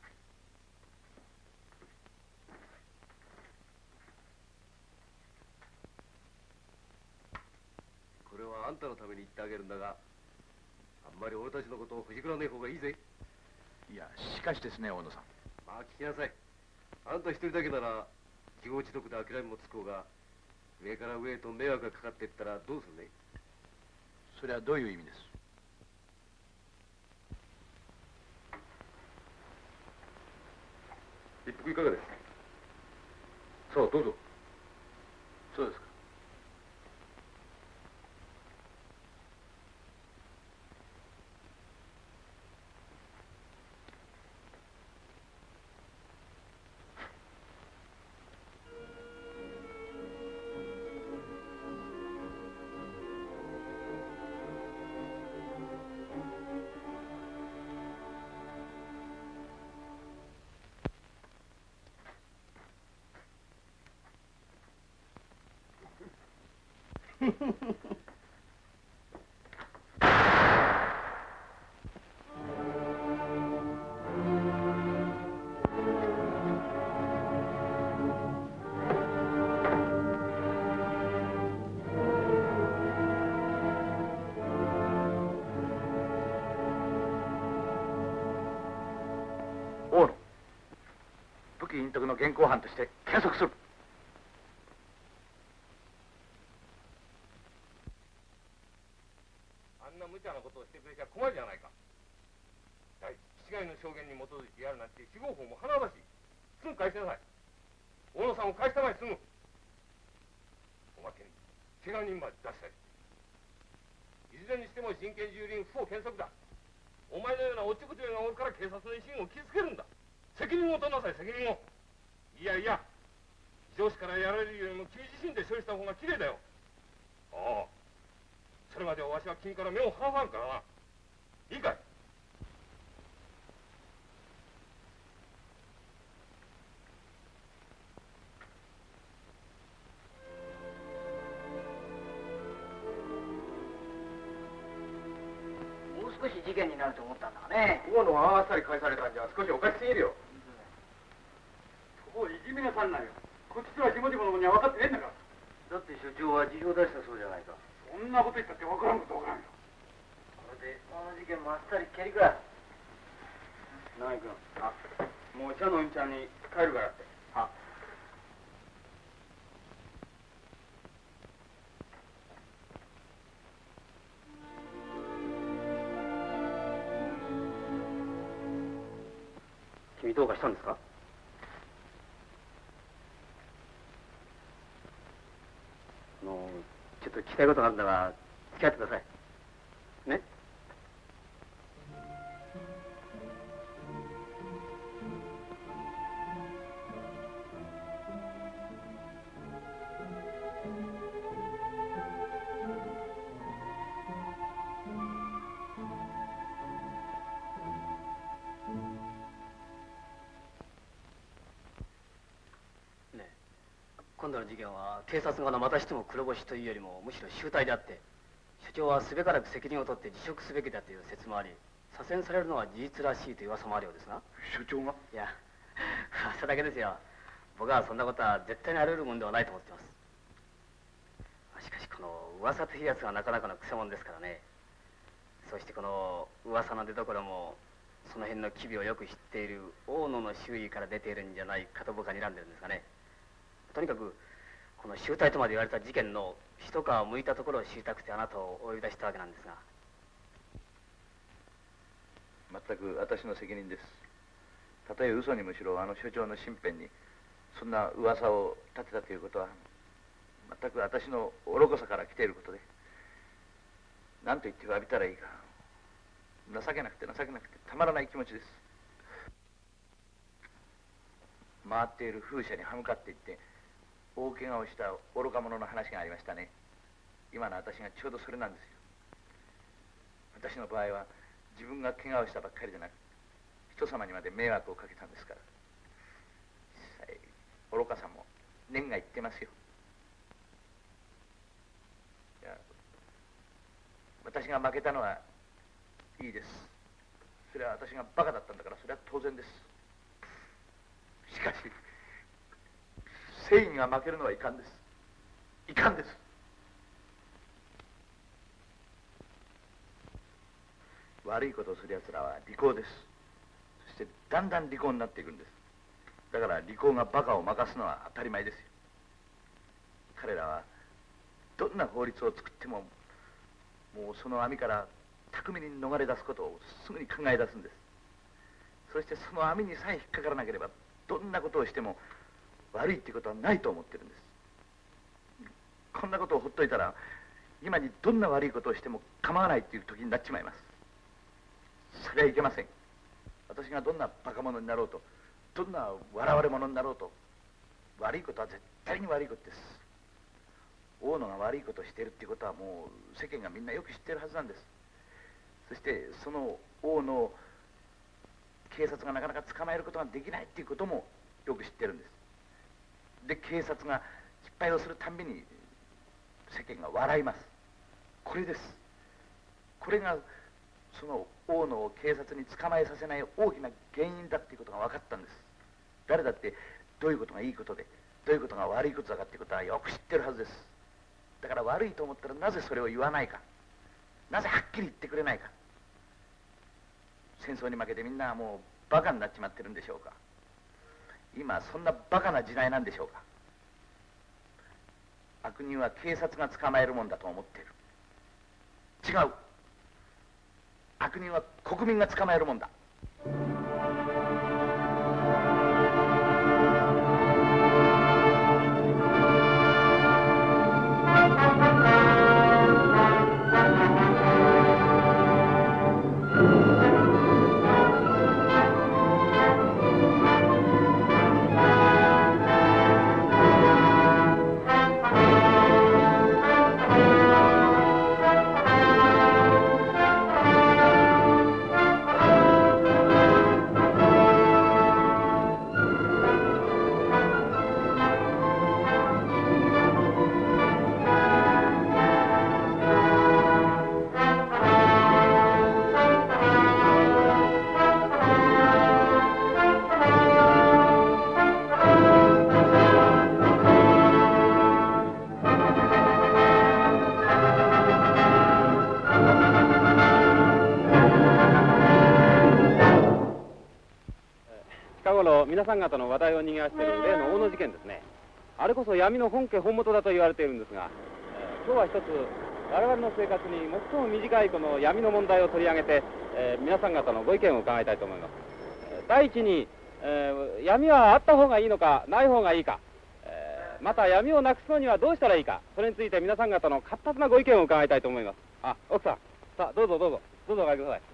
S10: これはあんたのために言ってあげるんだが、あんまり俺たちのことをほじくらねえ方がいいぜ。
S9: いや、しかしですね、大野さん。
S10: まあ聞きなさい。あんた一人だけなら自業自得で諦めもつこうが、上から上へと迷惑がかかっていったらどうするね。
S9: それはどういう意味です？
S10: 一服いかがです？さあどうぞ。
S9: そうですか。大野、武器隠匿の現行犯として検索する。
S10: あんな無茶なことをしてくれちゃ困るじゃないか。第一違いの証言に基づいてやるなんて非合法も甚だしい。すぐ返しなさい。大野さんを返したまえすぐ。おまけに怪我人まで出したり。いずれにしても人権蹂躙不法検索だ。お前のようなおっちょこちょいがおるから警察の威信を傷つけるんだ。責任を取んなさい、責任を。いやいや、上司からやられるよりも君自身で処理した方がきれいだよ。ああ、それまではわしは君から目を離さんからな。いいかい？
S3: もう少し事件になると思ったんだがね。
S10: 今のはあっさり返されたんじゃ少しおかしすぎるよ。
S7: そこをいじめなさんなよ。こっちとはジモジモのもには分かってねえんだから。
S10: だって所長は辞表出したそうじゃないか。
S7: そんなこと言ったって分からんこと分からんよ。
S10: これでこの事件もあっさり蹴りか。
S7: ナイ君、もう茶のおんちゃんに帰るからって。は。
S10: 君どうかしたんですか？ちょっと聞きたいことがあるんだが付き合ってくださいね。今度の事件は警察側のまたしても黒星というよりもむしろ醜態であって、所長はすべからく責任を取って辞職すべきだという説もあり、
S11: 左遷されるのは事実らしいという噂もあるようですが。
S2: 所長が？
S11: いや、噂だけですよ。僕はそんなことは絶対にあり得るもんではないと思ってます。しかしこの噂というやつがなかなかのくせ者ですからね。そしてこの噂の出所もその辺の機微をよく知っている大野の周囲から出ているんじゃないかと僕は睨んでるんですがね。とにかくこの醜態とまで言われた事件の一皮むいたところを知りたくてあなたをお呼び出したわけなんですが。
S9: 全く私の責任です。たとえ嘘にむしろあの所長の身辺にそんな噂を立てたということは全く私の愚かさから来ていることで、何と言って詫びたらいいか、情けなくてたまらない気持ちです。回っている風車に歯向かっていって大怪我をした愚か者の話がありましたね。今の私がちょうどそれなんですよ。私の場合は自分が怪我をしたばっかりでなく人様にまで迷惑をかけたんですから、実際愚かさも念が言ってますよ。いや、私が負けたのはいいです。それは私がバカだったんだから、それは当然です。しかし正義が負けるのはいかんです。いかんです。悪いことをするやつらは利口です。そしてだんだん利口になっていくんです。だから利口がバカを任すのは当たり前ですよ。彼らはどんな法律を作ってももうその網から巧みに逃れ出すことをすぐに考え出すんです。そしてその網にさえ引っかからなければどんなことをしても悪いっていうことはないと思ってるんです。こんなことをほっといたら今にどんな悪いことをしても構わないっていう時になっちまいます。それはいけません。私がどんなバカ者になろうとどんな笑われ者になろうと悪いことは絶対に悪いことです。大野が悪いことをしているっていうことはもう世間がみんなよく知ってるはずなんです。そしてその大野を警察がなかなか捕まえることができないっていうこともよく知ってるんです。で警察が失敗をするたんびに世間が笑います。これです。これがその大野を警察に捕まえさせない大きな原因だっていうことが分かったんです。誰だってどういうことがいいことでどういうことが悪いことだかっていうことはよく知ってるはずです。だから悪いと思ったらなぜそれを言わないか、なぜはっきり言ってくれないか。戦争に負けてみんなもうバカになっちまってるんでしょうか。今そんなバカな時代なんでしょうか。悪人は警察が捕まえるもんだと思っている。違う。悪人は国民が捕まえるもんだ。
S12: 皆さん方の話題を賑わしている例の大野事件ですね。あれこそ闇の本家本元だと言われているんですが、今日は一つ我々の生活に最も短いこの闇の問題を取り上げて、皆さん方のご意見を伺いたいと思います。第一に、闇はあった方がいいのかない方がいいか、また闇をなくすのにはどうしたらいいか、それについて皆さん方の活発なご意見を伺いたいと思います。あ、奥さん、さあどうぞおかけください。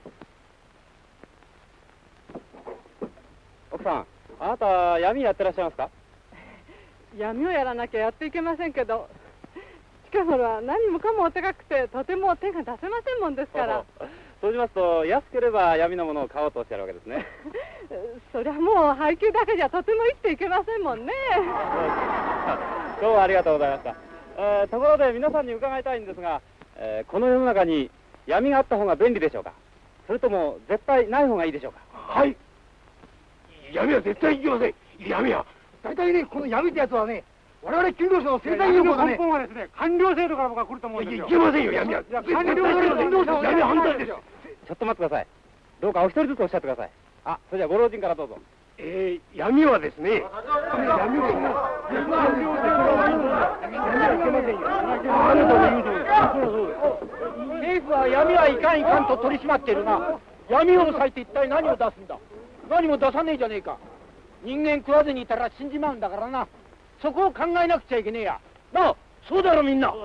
S12: 奥さん、あなた闇やってらっしゃいますか？
S13: 闇をやらなきゃやっていけませんけど、近頃は何もかもお高くてとても手が出せませんもんですから。
S12: そうしますと安ければ闇のものを買おうとおっしゃるわけですね。
S13: そりゃもう配給だけじゃとても生きていけませんもんね。
S12: 今日はありがとうございました。ところで皆さんに伺いたいんですが、この世の中に闇があった方が便利でしょうか、 それとも絶対ない方がいいでしょうか？
S7: はい。闇は絶対いけません。闇は。大体ね、この闇ってやつはね、我々勤労者の生態の根本はですね、官僚制度から僕は来ると思うんですよ。いけませんよ、闇は。官僚制度、勤労者の闇は反対ですよ。
S12: ちょっと待ってください。どうかお一人ずつおっしゃってください。あ、それじゃあご老人からどうぞ。
S7: 闇はですね、闇は政府は闇はいかんいかんと取り締まっているが、闇を割いて一体何を出すんだ。何も出さねえじゃねえか。人間食わずにいたら死んじまうんだからな。そこを考えなくちゃいけねえや。なあ、そうだろみんな。だ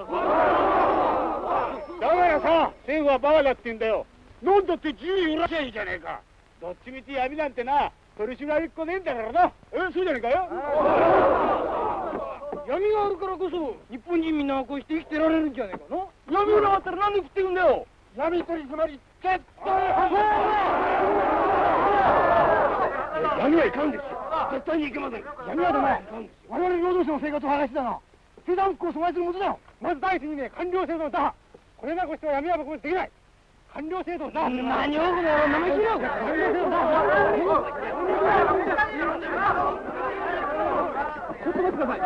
S7: からさ、政府はバカだって言うんだよ。飲んだって自由揺らしゃいいじゃねえか。どっちみち闇なんてな、取り締まりっこねえんだからな。そうじゃねえかよ。闇があるからこそ日本人みんなこうして生きてられるんじゃねえかな。闇がなかったら何で食っていくんだよ。闇取り締まり絶対反対。闇はいかんですよ。絶対にいけません。闇はだな、我々労働者の生活を剥がしだな。生産復興を阻害するものだよ。まず第一にね、官僚制度の打破。これなくしては闇は僕もできない。官僚制度を打破。何をこの野郎、生意気だよ。官僚制度を打破。ちょっと待ってください。ち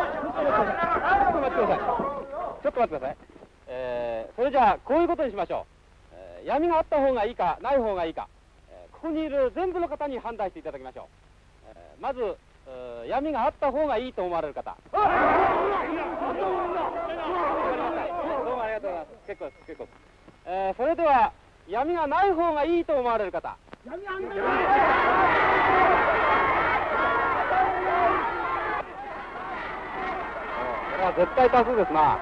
S7: ょっと待ってください。それじゃあこういうことにしましょう。闇があった方がいいかない方がいいか、ここにいる全部の方に判断していただきましょう。まず闇があった方がいいと思われる方。どうもありがとうございます。結構です、結構です。それでは闇がない方がいいと思われる方。闇あんだよ。これは絶対多数ですな。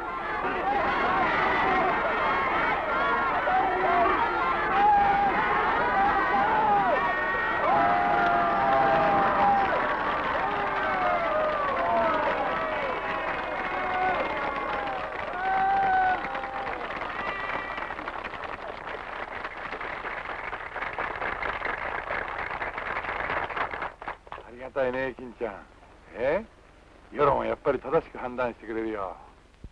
S9: ありがたいね、金ちゃん。世論はやっぱり正しく判断してくれるよ。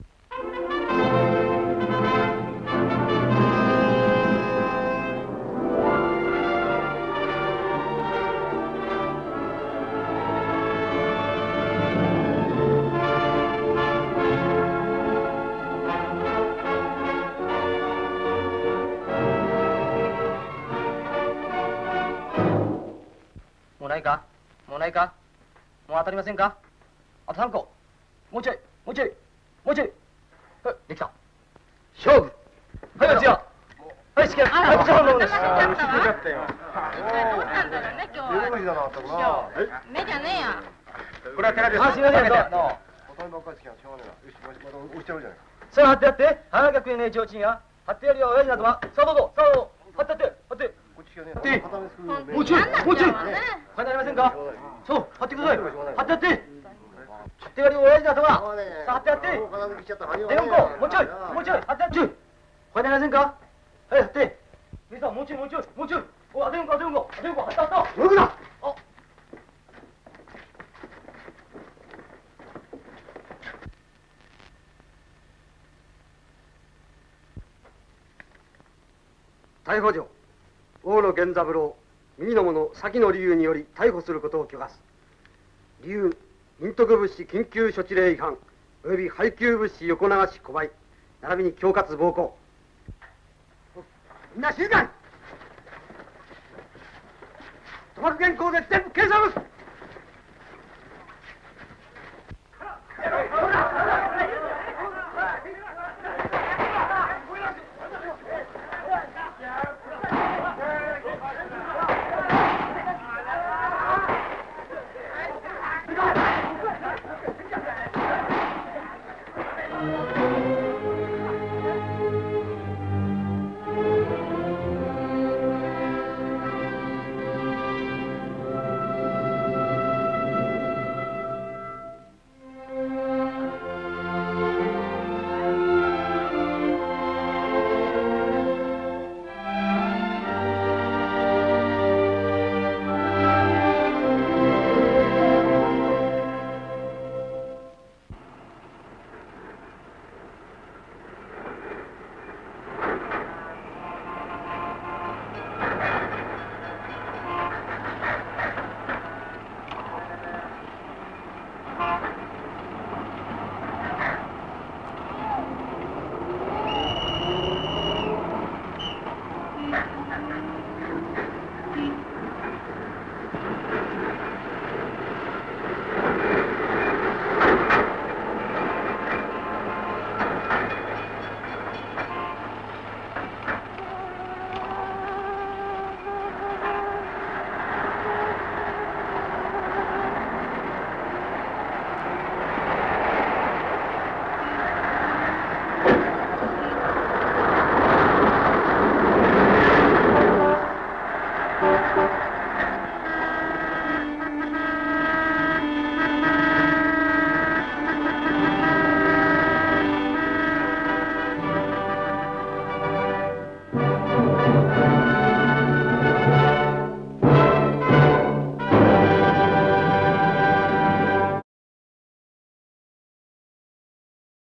S14: もうないか？もうないか？もう当たりませんか？あと3個。もうちょい、もうちょい、もうちょい。はい、できた。勝負。はい、おつよ。はい、試験。はい、お疲れ様です。
S10: よかったよ。
S6: どうなんだろうね、今日は。
S10: 目じゃなかったかな。
S6: 目じゃねえや。
S10: これは寺です。
S14: あ、すいません。どう
S10: ほとんどおかしきはしょうがねえな。よし、また押しちゃうじゃないか。
S14: さあ、貼ってやって。花学園の提灯や。貼ってやるよ、親父などは。さあ、どうぞ、さあ、どうぞ。貼ってやって、貼って。
S10: こっちがね、
S14: もうちょい、もうちょい。貼ってありませんか？そう、貼ってください。貼ってやって。貼ってやるよ、親父などは。さあ、貼ってやって。で、4個、もうちょい、もうちょい、貼ってやって。貼ってありませんか？はい、貼って。兄さん、もうちょい、もうちょい、もうちょい。お、あと4個、あと4個、あと4個、貼った、貼った。動くな。あ。
S15: 逮捕状、大野源三郎、右の者先の理由により逮捕することを許可す。理由、陰徳物資緊急処置令違反、および配給物資横流し拒売、並びに恐喝暴行。みんな静かに。賭博原稿で全部計算。